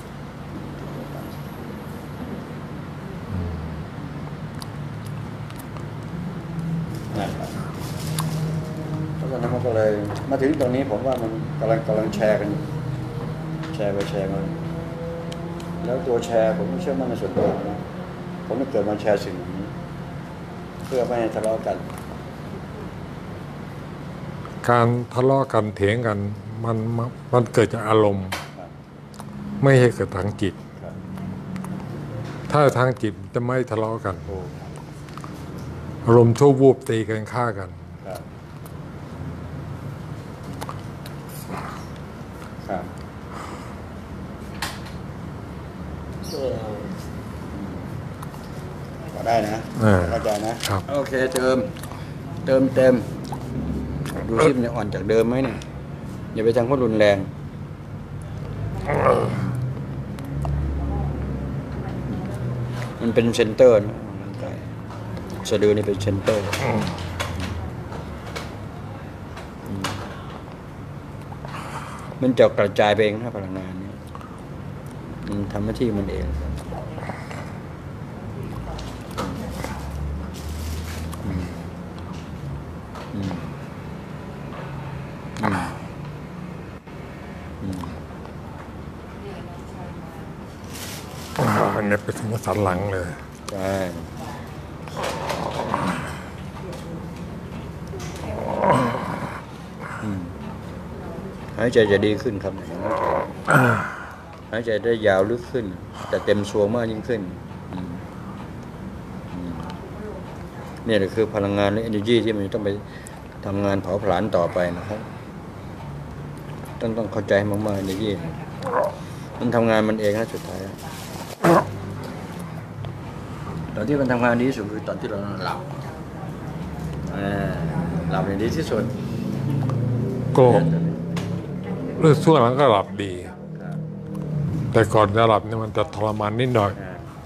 นะครับเพราะฉะนั้นมันก็เลยมาถึงตรงนี้ผมว่ามันกำลังกำลังแชร์กันอยู่แชร์ไปแชร์มาแล้วตัวแชร์ผมไม่เชื่อมั่นในส่วนตัวนะผมไม่เกิดมาแชร์สิ่งนี้ เพื่อไม่ให้ทะเลาะกันการทะเลาะกันเถียงกันมันมันมันเกิดจากอารมณ์ครับไม่ใช่เกิดทางจิตครับถ้าทางจิตจะไม่ทะเลาะกันโอ้อารมณ์ชั่ววูบตีกันฆ่ากันครับครับก็ได้นะเออเข้าใจนะครับ โอเคเติม เติมเต็ม ดูซิมันจะอ่อนจากเดิมไหมเนี่ย อย่าไปทางข้อรุนแรง มันเป็นเซนเตอร์นะร่างกายสะดือนี่เป็นเซนเตอร์ มันจะกระจายไปเองถ้าพลังงานนี้มันทำหน้าที่มันเองอืมอืมอืมอืมอันนี้เป็นถึงสันหลังเลยใช่หายใจจะดีขึ้นครับอย่างนั้นหายใจได้ยาวลึกขึ้นแต่เต็มซวงมากยิ่งขึ้นนี่แหละคือพลังงานและ energy ที่มันต้องไปทำงานเผาผลาญต่อไปนะครับต้องต้องเข้าใจมากๆ energy มันทำงานมันเองนะสุดท้ายตอนที่มันทำงานดีที่สุดคือตอนที่เราหลับหลับอย่างดีที่สุดก็เรื่องช่วงหลังก็หลับดี แต่ก่อนจะหลับเนี่ยมันจะทรมานนิดหน่อย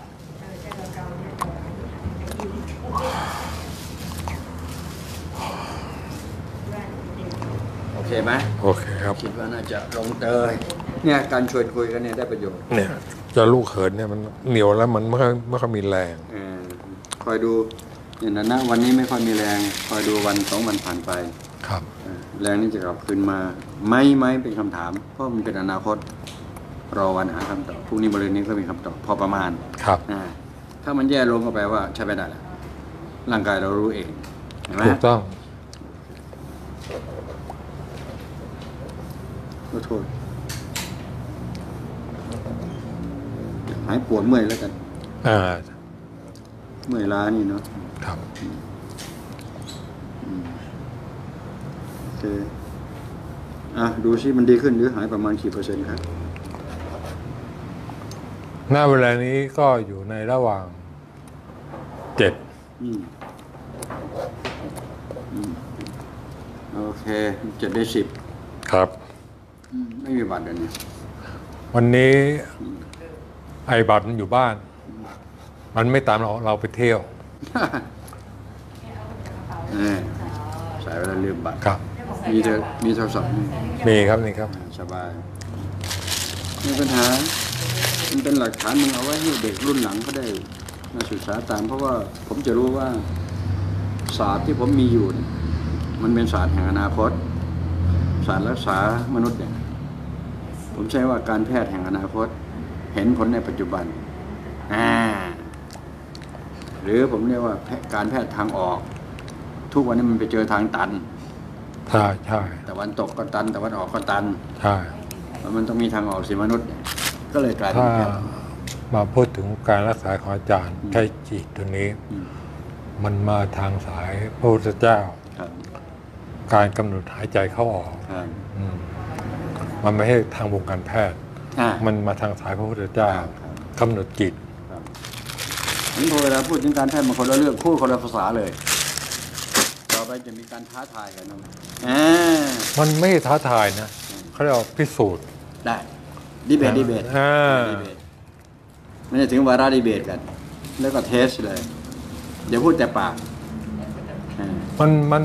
โอเคไหมโอเคครับคิดว่าน่าจะลงเอยเนี่ยการชวนคุยกันเนี่ยได้ประโยชน์เนี่ยจะลูกเขินเนี่ยมันเหนียวแล้วมันไม่ค่อยไม่ค่อยมีแรงคอยดูอย่างนั้นนะวันนี้ไม่ค่อยมีแรงคอยดูวันสองวันผ่านไปครับแรงนี่จะกลับคืนมาไหมไหมเป็นคำถามเพราะมันเป็นอนาคตรอวันหาคำตอบพรุ่งนี้บริเวณนี้ก็มีคำตอบพอประมาณครับถ้ามันแย่ลงก็แปลว่าใช้ไม่ได้แล้วร่างกายเรารู้เองเห็นไหมถูกต้องขอโทษหายปวดเมื่อยแล้วกันอ่าเมื่อยล้านี่เนาะครับโอเคอ่ะดูซิมันดีขึ้นหรือหายประมาณกี่เปอร์เซ็นต์ครับหน้าเวลานี้ก็อยู่ในระหว่างเจ็ดโอเคเจ็ดได้สิบครับไม่มีบัตรเดี๋ยวนี้วันนี้ไอ้บัตรมันอยู่บ้านมันไม่ตามเราเราไปเที่ยวใส่เวลาลืมบัตรครับมีเธอมีโทรศัพท์มีครับนี่ครับสบายไม่ปัญหามันเป็นหลักฐานมึงเอาไว้ให้เด็กรุ่นหลังเขาได้มาศึกษาตามเพราะว่าผมจะรู้ว่าศาสตร์ที่ผมมีอยู่มันเป็นศาสตร์แห่งอนาคตศาสตร์รักษามนุษย์เนี่ยผมใช้ว่าการแพทย์แห่งอนาคตเห็นผลในปัจจุบันอ่าหรือผมเรียกว่าการแพทย์ทางออกทุกวันนี้มันไปเจอทางตันใช่ใช่แต่วันตกก็ตันแต่วันออกก็ตันใช่มันต้องมีทางออกสิมนุษย์ก็เลยกลายเป็นแพทย์มาพูดถึงการรักษาของอาจารย์ใช้จิตตัวนี้มันมาทางสายพระพุทธเจ้าการกำหนดหายใจเข้าออกมันไม่ใช่ทางวงการแพทย์มันมาทางสายพระพุทธเจ้ากำหนดจิตนี่พอเวลาพูดถึงการแพทย์มันคนละเรื่องพูดคนละภาษาเลยต่อไปจะมีการท้าทายกันนะมันไม่ท้าทายนะเขาเรียกว่าพิสูจน์ได้ดีเบตดีเบตไม่ได้ถึงวาระดีเบตกันแล้วก็เทสเลยเดี๋ยวพูดแต่ปากมันมัน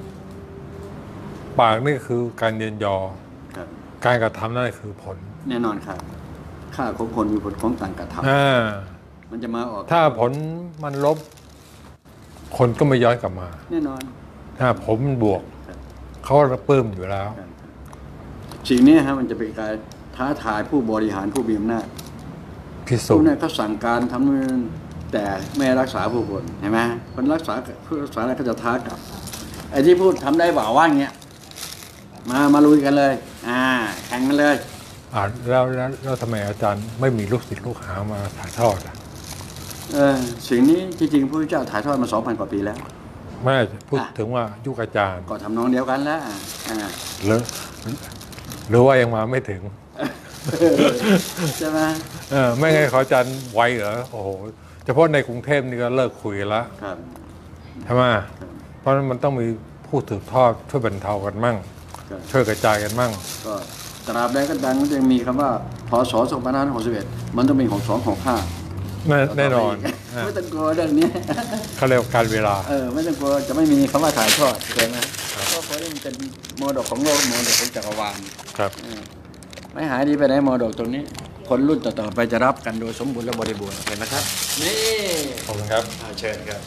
ปากนี่คือการเรียนยอการกระทำนั่นคือผลแน่นอนครับค่าของผลมีผลของการกระทำมันจะมาออกถ้าผลมันลบคนก็ไม่ย้อนกลับมาแน่นอนถ้าผมมันบวกเขาระเพิ่มอยู่แล้วสิ่งนี้ฮะมันจะเป็นการท้าทายผู้บริหารผู้มีอำนาจผู้นั้นเขาสั่งการทำแต่ไม่รักษาผู้คนเห็นไหมคนรักษาผู้รักษาอะไรเขาจะท้ากลับไอ้ที่พูดทำได้บ่าว่าอย่างเงี้ยมามาลุยกันเลยอ่าแข่งกันเลยอ่าแล้วแล้วแล้วทำไมอาจารย์ไม่มีลูกศิษย์ลูกหามาถ่ายทอดอ่ะเออสิ่งนี้จริงๆพระพุทธเจ้าถ่ายทอดมาสองพันกว่าปีแล้วไม่พูดถึงว่ายุคอาจารย์ก็ทำนองเดียวกันแล้วอ่าหรือหรือว่ายังมาไม่ถึงใช่ไหมเออไม่ไงเขาอาจารย์ไวเหรอโอ้โหเฉพาะในกรุงเทพนี่ก็เลิกคุยแล้วใช่ไหมเพราะมันต้องมีผู้สืบทอดช่วยบรรเทากันมั่งช่วยกระจายกันมั่งก็ตราบใดก็ดังก็ยังมีคำว่าพศสองพันห้าร้อยหกสิบเอ็ดมันต้องเป็นหกสองหกห้าแน่นอนไม่ต้องกลัวเรื่องนี้เขาเรียกการเวลาเออไม่ต้องกลัวจะไม่มีคำว่าถ่ายทอดใช่ไหมเพราะเพราะนี่มันเป็นมรดกของโลกมรดกของจักรวาลครับไม่หายดีไปไหนมรดกตรงนี้คนรุ่นต่อๆไปจะรับกันโดยสมบูรณ์และบริบูรณ์เห็นไหมครับนี่ขอบคุณครับเชิญครับ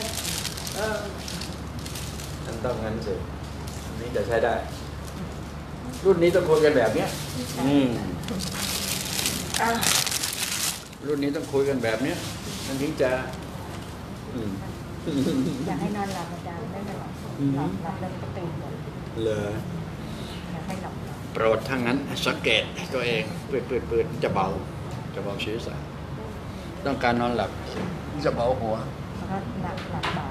นั่นต้องงั้นสินี่จะใช้ได้รุ่นนี้ต้องคุยกันแบบเนี้ยอืมรุ่นนี้ต้องคุยกันแบบเนี้ยมันถึงจะอยากให้นอนหลับอาจารย์ไม่หลับหลับหลับแล้วก็ตื่นเลยเหรออยากให้หลับโปรดทั้งนั้นสังเกตตัวเองปืดปืดปืดจะเบาจะเบาศีรษะต้องการนอนหลับจะเบาหัวแล้วก็หนักหนักบ่า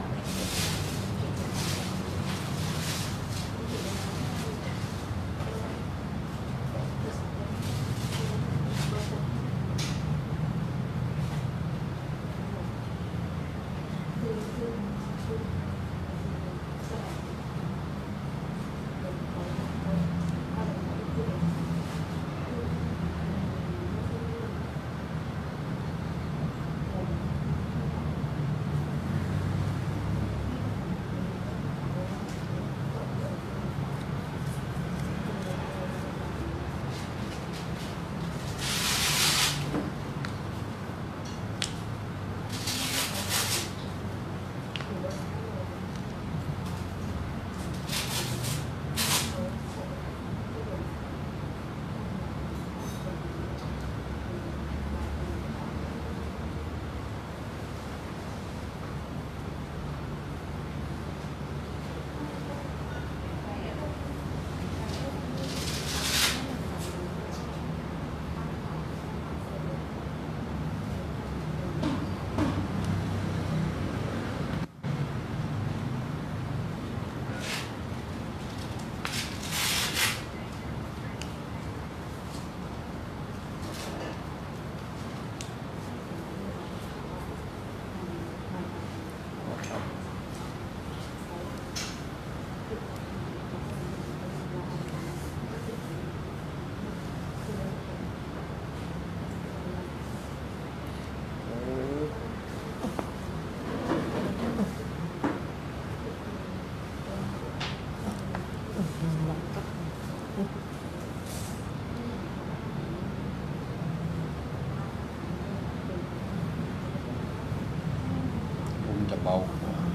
ผมจะเบาหัว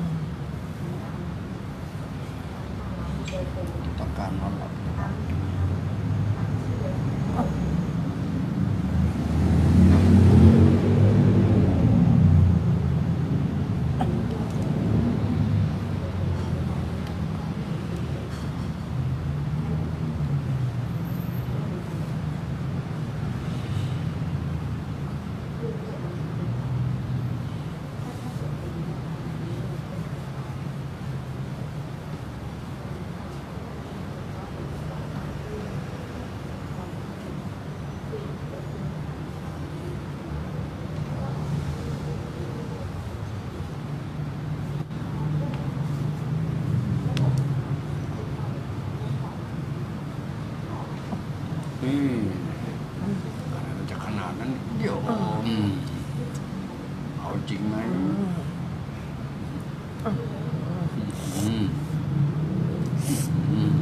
ต้องการนอนหลับอืมอะไรมันจะขนาดนั้นเดี๋ยวอืมเอาจริงไหมอืมอืม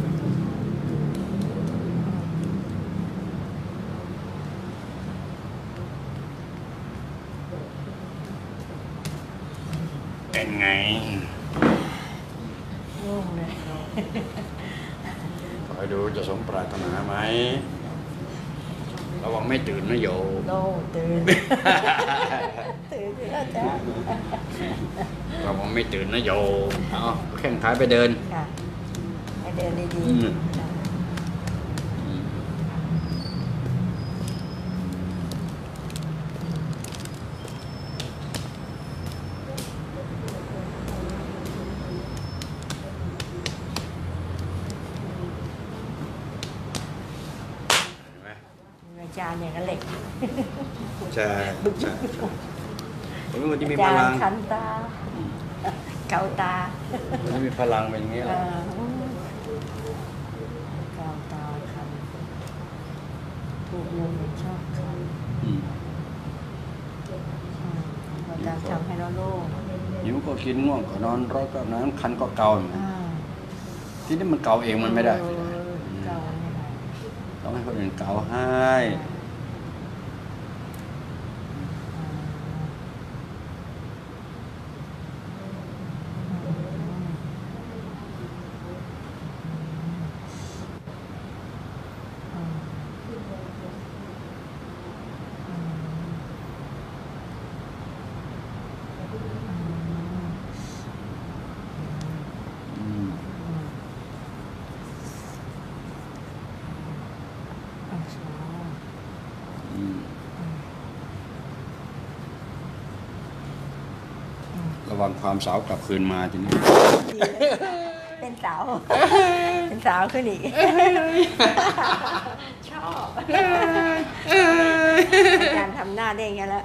เป็นไงโล่งเลยคอยดูจะสมปรารถนาไหมระวังไม่ตื่นนะโยมโล่งตื่น ตื่นอยู่แล้วจ้ะระวังไม่ตื่นนะโยมเอาแข้งขาไปเดินค่ะให้เดินดีอืมๆจ้ะเห็นไหมอาจารย์อย่างกับเหล็กใช่ใช่ใช่ผมเป็นคนที่มีอาพจารลังย์คันตา เกาตาคนที่มีพลังเป็นอย่างนี้แหเอละอเกาตาคันถูกยุงชอบคันอืมอืมอาจารย์ทำให้เราโล่งหิวก็กินง่วงก็นอนร้อนก็อาบน้ำคันก็เกาเห็นไหมอ่าที่นี่มันเกาเองมันไม่ได้เออเกาไม่ได้ต้องให้คนอื่นเกาให้ อืมระวังความสาวกลับคืนมาทีนี้เป็นสาว เป็นสาวขึ้นอีก ชอบการทำหน้าได้ยังไงแล้ว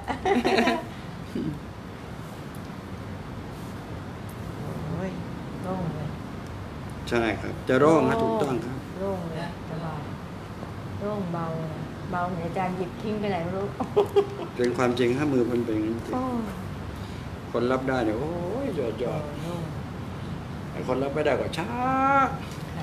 โอ้ยโล่งเลยใช่ครับ จะโร่งนะถูกต้องครับโล่งเลยสบายโล่งเบาเลยเบาเหมือนอาจารย์หยิบทิ้งไปไหนไม่รู้เป็นความจริงถ้ามือมันเป็นอย่างนี้จริงโอ้คนรับได้เนี่ยโอ้ยยอดยอดโล่งไอ้คนรับไม่ได้ก็ช้าค่ะ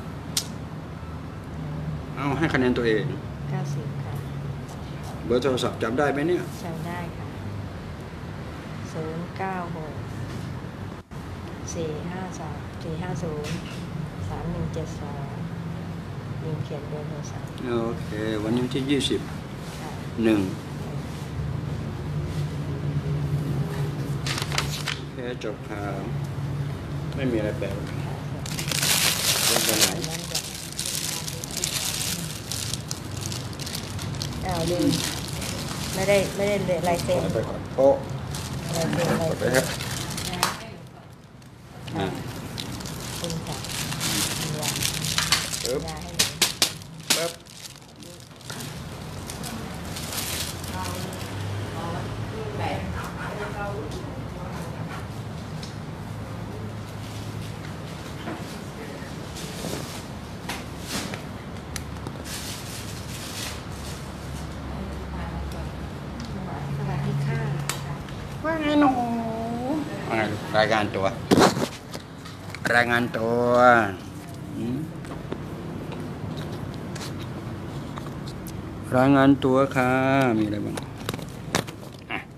เอาให้คะแนนตัวเองเก้าสิบค่ะเบอร์โทรศัพท์จำได้ไหมเนี่ยจำได้ค่ะศูนย์เก้าหกสี่ห้าสามสี่ห้าศูนย์สามหนึ่งเจ็ดสองยิงเขียนเบอร์โทรศัพท์โอเค วันนี้วันที่ยี่สิบค่ะหนึ่งแค่จบข่าวไม่มีอะไรแปลกเรื่องไปไหนอ้าวลืมไม่ได้ไม่ได้เลยลายเซ็นไปก่อนโป๊ะลายเซ็นลายไปเซ็นครับอ่าคุณค่ะยาปึ๊บยาให้หนูปึ๊บสวัสดีค่ะว่าไงหนูว่าไงรายงานตัว รายงานตัวอืมรายงานตัวค่ะ มีอะไรบ้างอ่ะ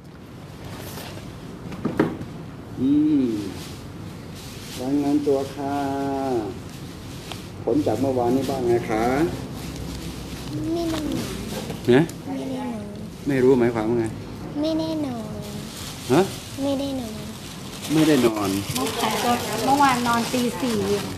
อืมรายงานตัวค่ะ ผลจากเมื่อวานนี้บ้างไงคะไม่แน่นอนเนี่ยไม่แน่นอนไม่รู้หมายความว่าไงไม่แน่นอนฮะไม่ได้นอนไม่ได้นอนเมื่อวานนอนตีสี่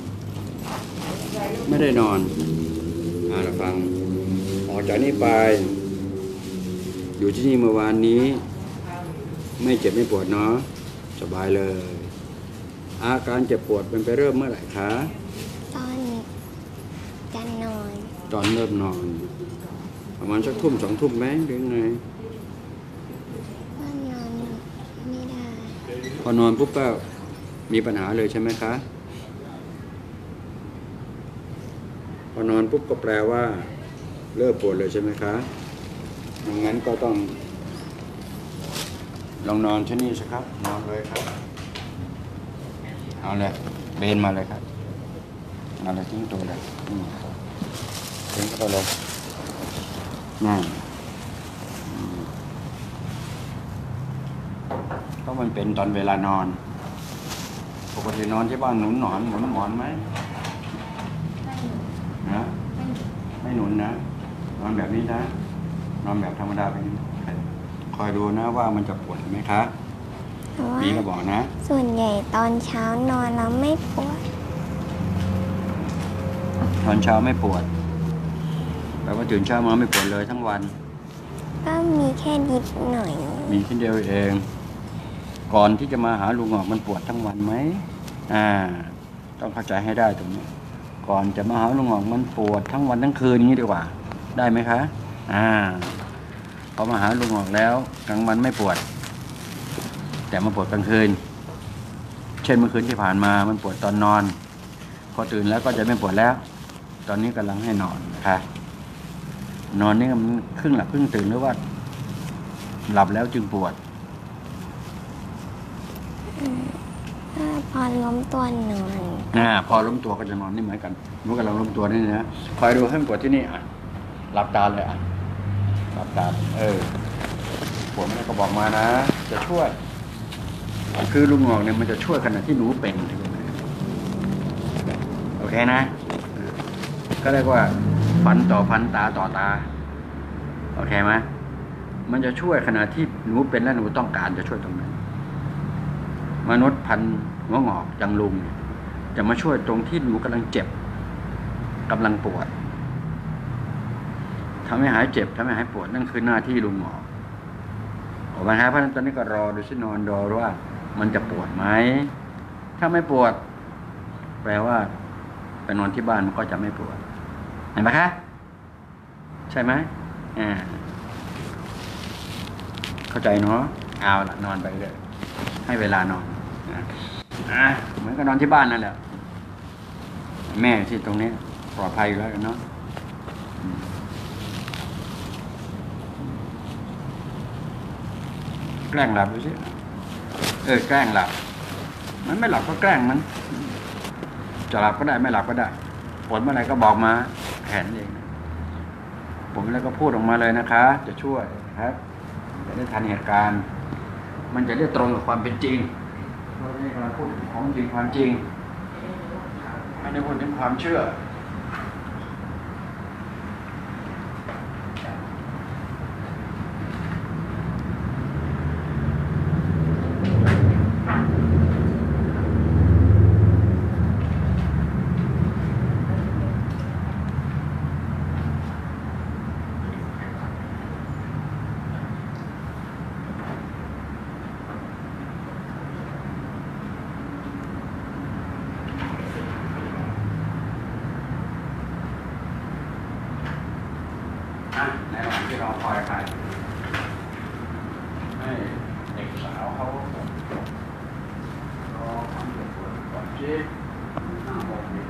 ไม่ได้นอนอ่าเราฟัง ออกจากนี้ไป อยู่ที่นี่เมื่อวานนี้ ไม่เจ็บไม่ปวดเนาะ สบายเลย อาการเจ็บปวดมันไปเริ่มเมื่อไหร่คะตอนจะนอนตอนเริ่มนอน ประมาณสักทุ่มสองทุ่มไหมหรือไงว่านอนไม่ได้พอนอนปุ๊บก็มีปัญหาเลยใช่ไหมคะ พอนอนปุ๊บก็แปลว่า เริ่มปวดเลยใช่ไหมคะดังนั้นก็ต้อง ลองนอนที่นี่สิครับ นอนเลยครับ เอาเลย เบนมาเลยครับเอาเลยทิ้งตัวเลยอืมทิ้งเข้าไปเลยนั่นอืมก็มันเป็นตอนเวลานอน ปกตินอนที่บ้านหนุนหนอนหนุนหมอนไหมนะไม่หนุนนะ นอนแบบนี้นะ นอนแบบธรรมดาเป็นคอยดูนะว่ามันจะปวดไหมคะเพราะว่าพี่ก็บอกนะส่วนใหญ่ตอนเช้านอนแล้วไม่ปวดตอนเช้าไม่ปวดแปลว่าตื่นเช้ามาไม่ปวดเลยทั้งวันก็มีแค่นิดหน่อยมีแค่เดียวเอง ก่อนที่จะมาหาลุงหอกมันปวดทั้งวันไหมอ่า ต้องเข้าใจให้ได้ตรงนี้ ก่อนจะมาหาลุงหอกมันปวดทั้งวันทั้งคืนอย่างนี้ดีกว่า ได้ไหมคะ อ่า พอมาหาลุงหอกแล้วกลางวันไม่ปวด แต่มาปวดกลางคืน เช่นเมื่อคืนที่ผ่านมามันปวดตอนนอน พอตื่นแล้วก็จะไม่ปวดแล้ว ตอนนี้กำลังให้นอนนะคะนอนนี่มันครึ่งหลับครึ่งตื่นหรือว่า หลับแล้วจึงปวดถ้าพอล้มตัวนอนอ่าพอล้มตัวก็จะนอนนี่เหมือนกันรู้กำลังล้มตัวนี่นะคอยดูให้มันปวดที่นี่อ่ะหลับตาเลยอ่ะหลับตาเออปวดมันก็บอกมานะ จะช่วย คือลุงหอกเนี่ยมันจะช่วยขณะที่หนูเป็นถึงไหนโอเคนะเออก็เรียกว่าฟันต่อฟันตาต่อตาโอเคไหมมันจะช่วยขณะที่หนูเป็นและหนูต้องการจะช่วยตรงนั้นมนุษย์พันหัวงอกจังลุงเนี่ยจะมาช่วยตรงที่หนูกำลังเจ็บกำลังปวดทำให้หายเจ็บทำให้หายปวดนั่นคือหน้าที่ลุงหมอโอ้ปัญหาเพราะฉะนั้นตอนนี้ก็รอดูสินอนรอว่ามันจะปวดไหมถ้าไม่ปวดแปลว่าไปนอนที่บ้านมันก็จะไม่ปวดเห็นไหมคะใช่ไหมอ่าเข้าใจเนาะเอาละนอนไปเลยให้เวลานอนอ่าเหมือนกับนอนที่บ้านนั่นแหละแม่ที่ตรงนี้ปลอดภัยอยู่แล้วเนาะแกล้งหลับดูสิเออแกล้งหลับมันไม่หลับก็แกล้งมันจะหลับก็ได้ไม่หลับก็ได้ผลเมื่อไหร่ก็บอกมาแผนเองผมแล้วก็พูดออกมาเลยนะคะ จะช่วยนะครับจะได้ทันเหตุการณ์มันจะได้ตรงกับความเป็นจริงเราไม่ได้กำลังพูดถึงของจริงความจริงไม่ได้พูดถึงความเชื่อในระหว่างที่เราคอยใครให้เด็กสาวเขารอความเดือดร้อนก่อนที่หน้าบอกดี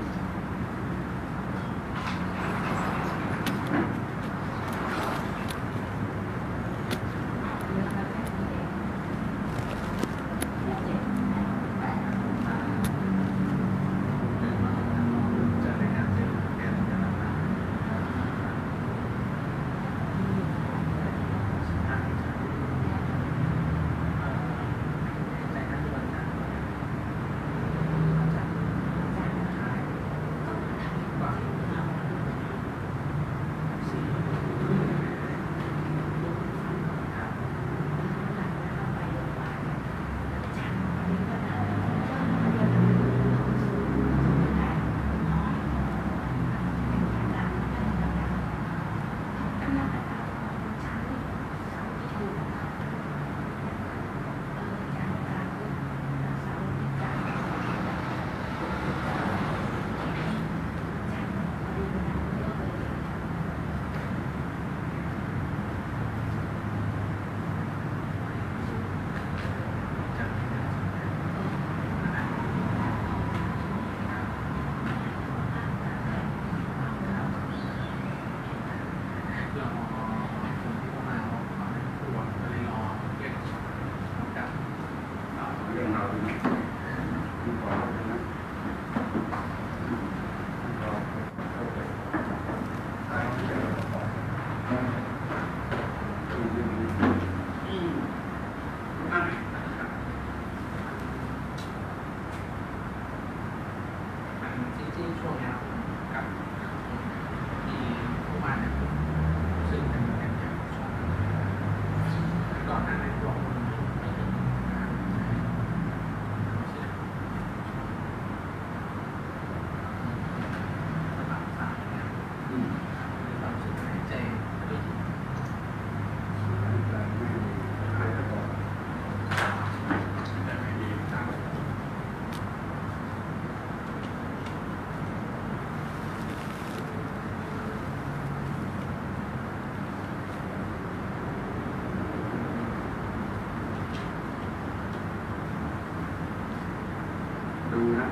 ดูนะ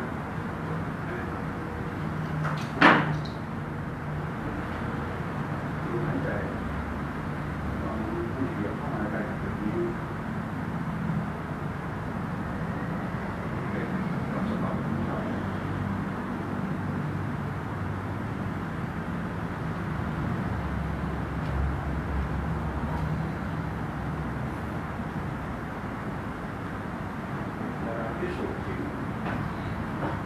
ดูหายใจลองไม่เกี่ยวข้องอะไรกับจุดนี้เป็นความสบายของเราพิสูจน์จริง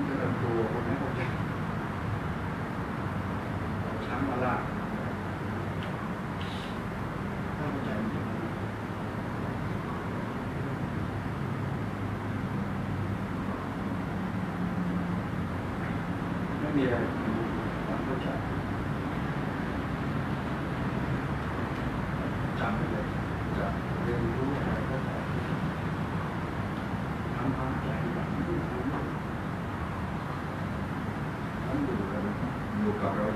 มันจะเริ่มตัวคนไม่เข้าใจช้ำมาลากถ้าเข้าใจจริงไม่มีอะไรความเข้าใจจำไปเลยจะเรียนรู้อะไรก็ได้ทำความใจแบบนี้ต้องดูแล้วอยู่กับเรา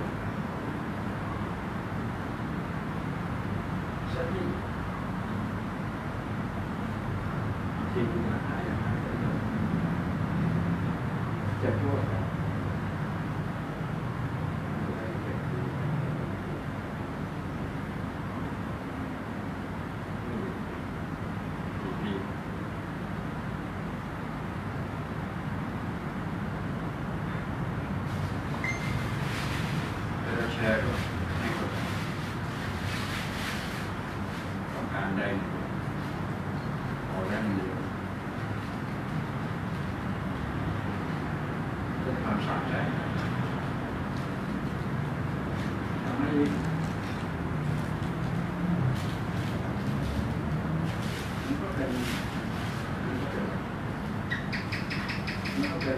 สติที่มีอาหารอาหารจะช่วยเราแชร์ก็ให้คนต้องการได้พอได้เดียวเพื่อความสะใจทำให้มันก็เป็นมันก็เป็นมันก็เป็น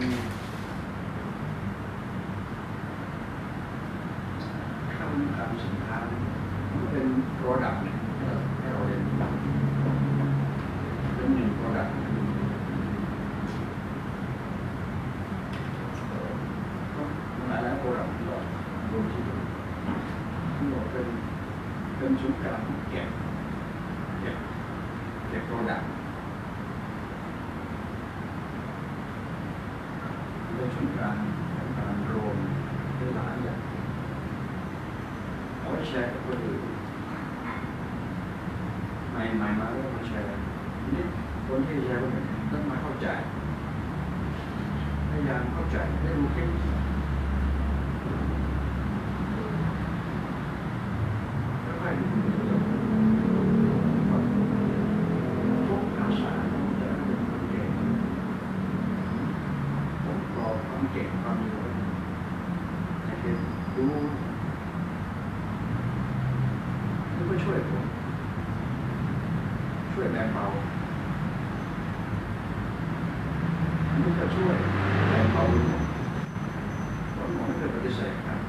การสินค้ามันเป็น product เนี่ยให้เราเรียนรู้เป็นหนึ่ง product ก็หลายหลาย product ที่เราลงที่ที่เราเป็นเป็นศูนย์กลางเก็บเก็บเก็บ product เป็นศูนย์กลางของการรวมหลายอย่างเอาไว้แชร์กับคนอื่นใหม่ๆมาแล้วมาแชร์นี่คนที่แชร์คนอื่นต้องมาเข้าใจพยายามเข้าใจได้รู้คิดแล้วก็ทุกภาษาจะเป็นคนเก่งผมรอความเก่งความรู้ให้เรียนรู้ก็ช่วยผมช่วยแบ่งเบามันก็ช่วยแบ่งเบาผมไม่เคยปฏิเสธครับ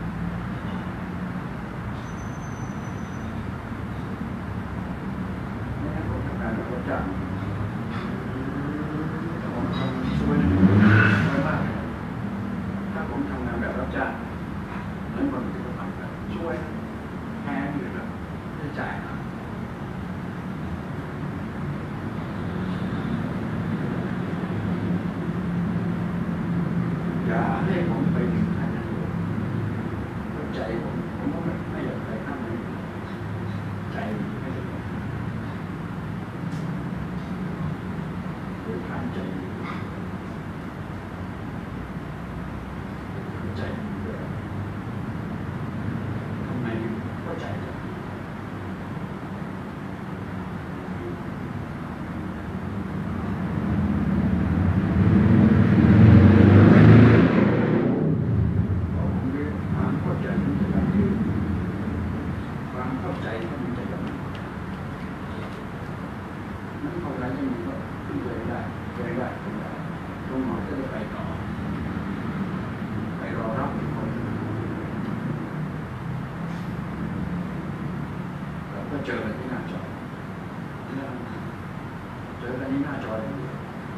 ไม่งั้นผมทำงานแบบรับจ้างผมทำช่วยช่วยมากถ้าผมทำงานแบบรับจ้างนั้นคนที่เขาทำแบบช่วยแพ้อยู่แบบได้จ่ายครับอย่าให้ผมไปถึงขั้นนั้นเลยเพราะใจผมผมก็ไม่ไม่อยากไปขั้นนั้นใจไม่ได้ด้วยขั้นใจใจด้วยทำไมเข้าใจกันเจอกันที่หน้าจอเจอกันที่หน้าจออย่างเดียว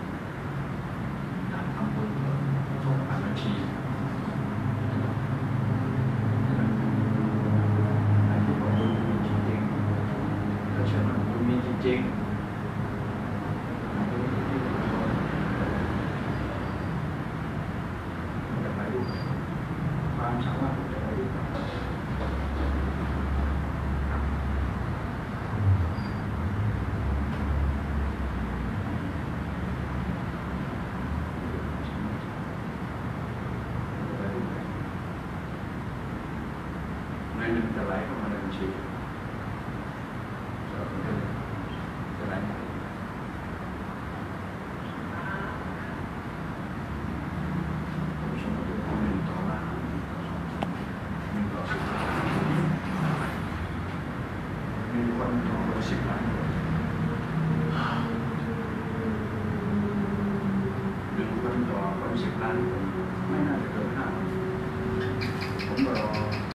การทำบุญโทรผ่านบัญชีไอ้ที่บอกว่ามีจริงๆก็เชื่อมันคุณมีจริงๆจะไปดูความสามารถจะไปดูในหนึ่งจะไหลเข้ามาในบัญชีจะไหลมาสิบล้านคนไม่น่าจะเกินห้าผมรอ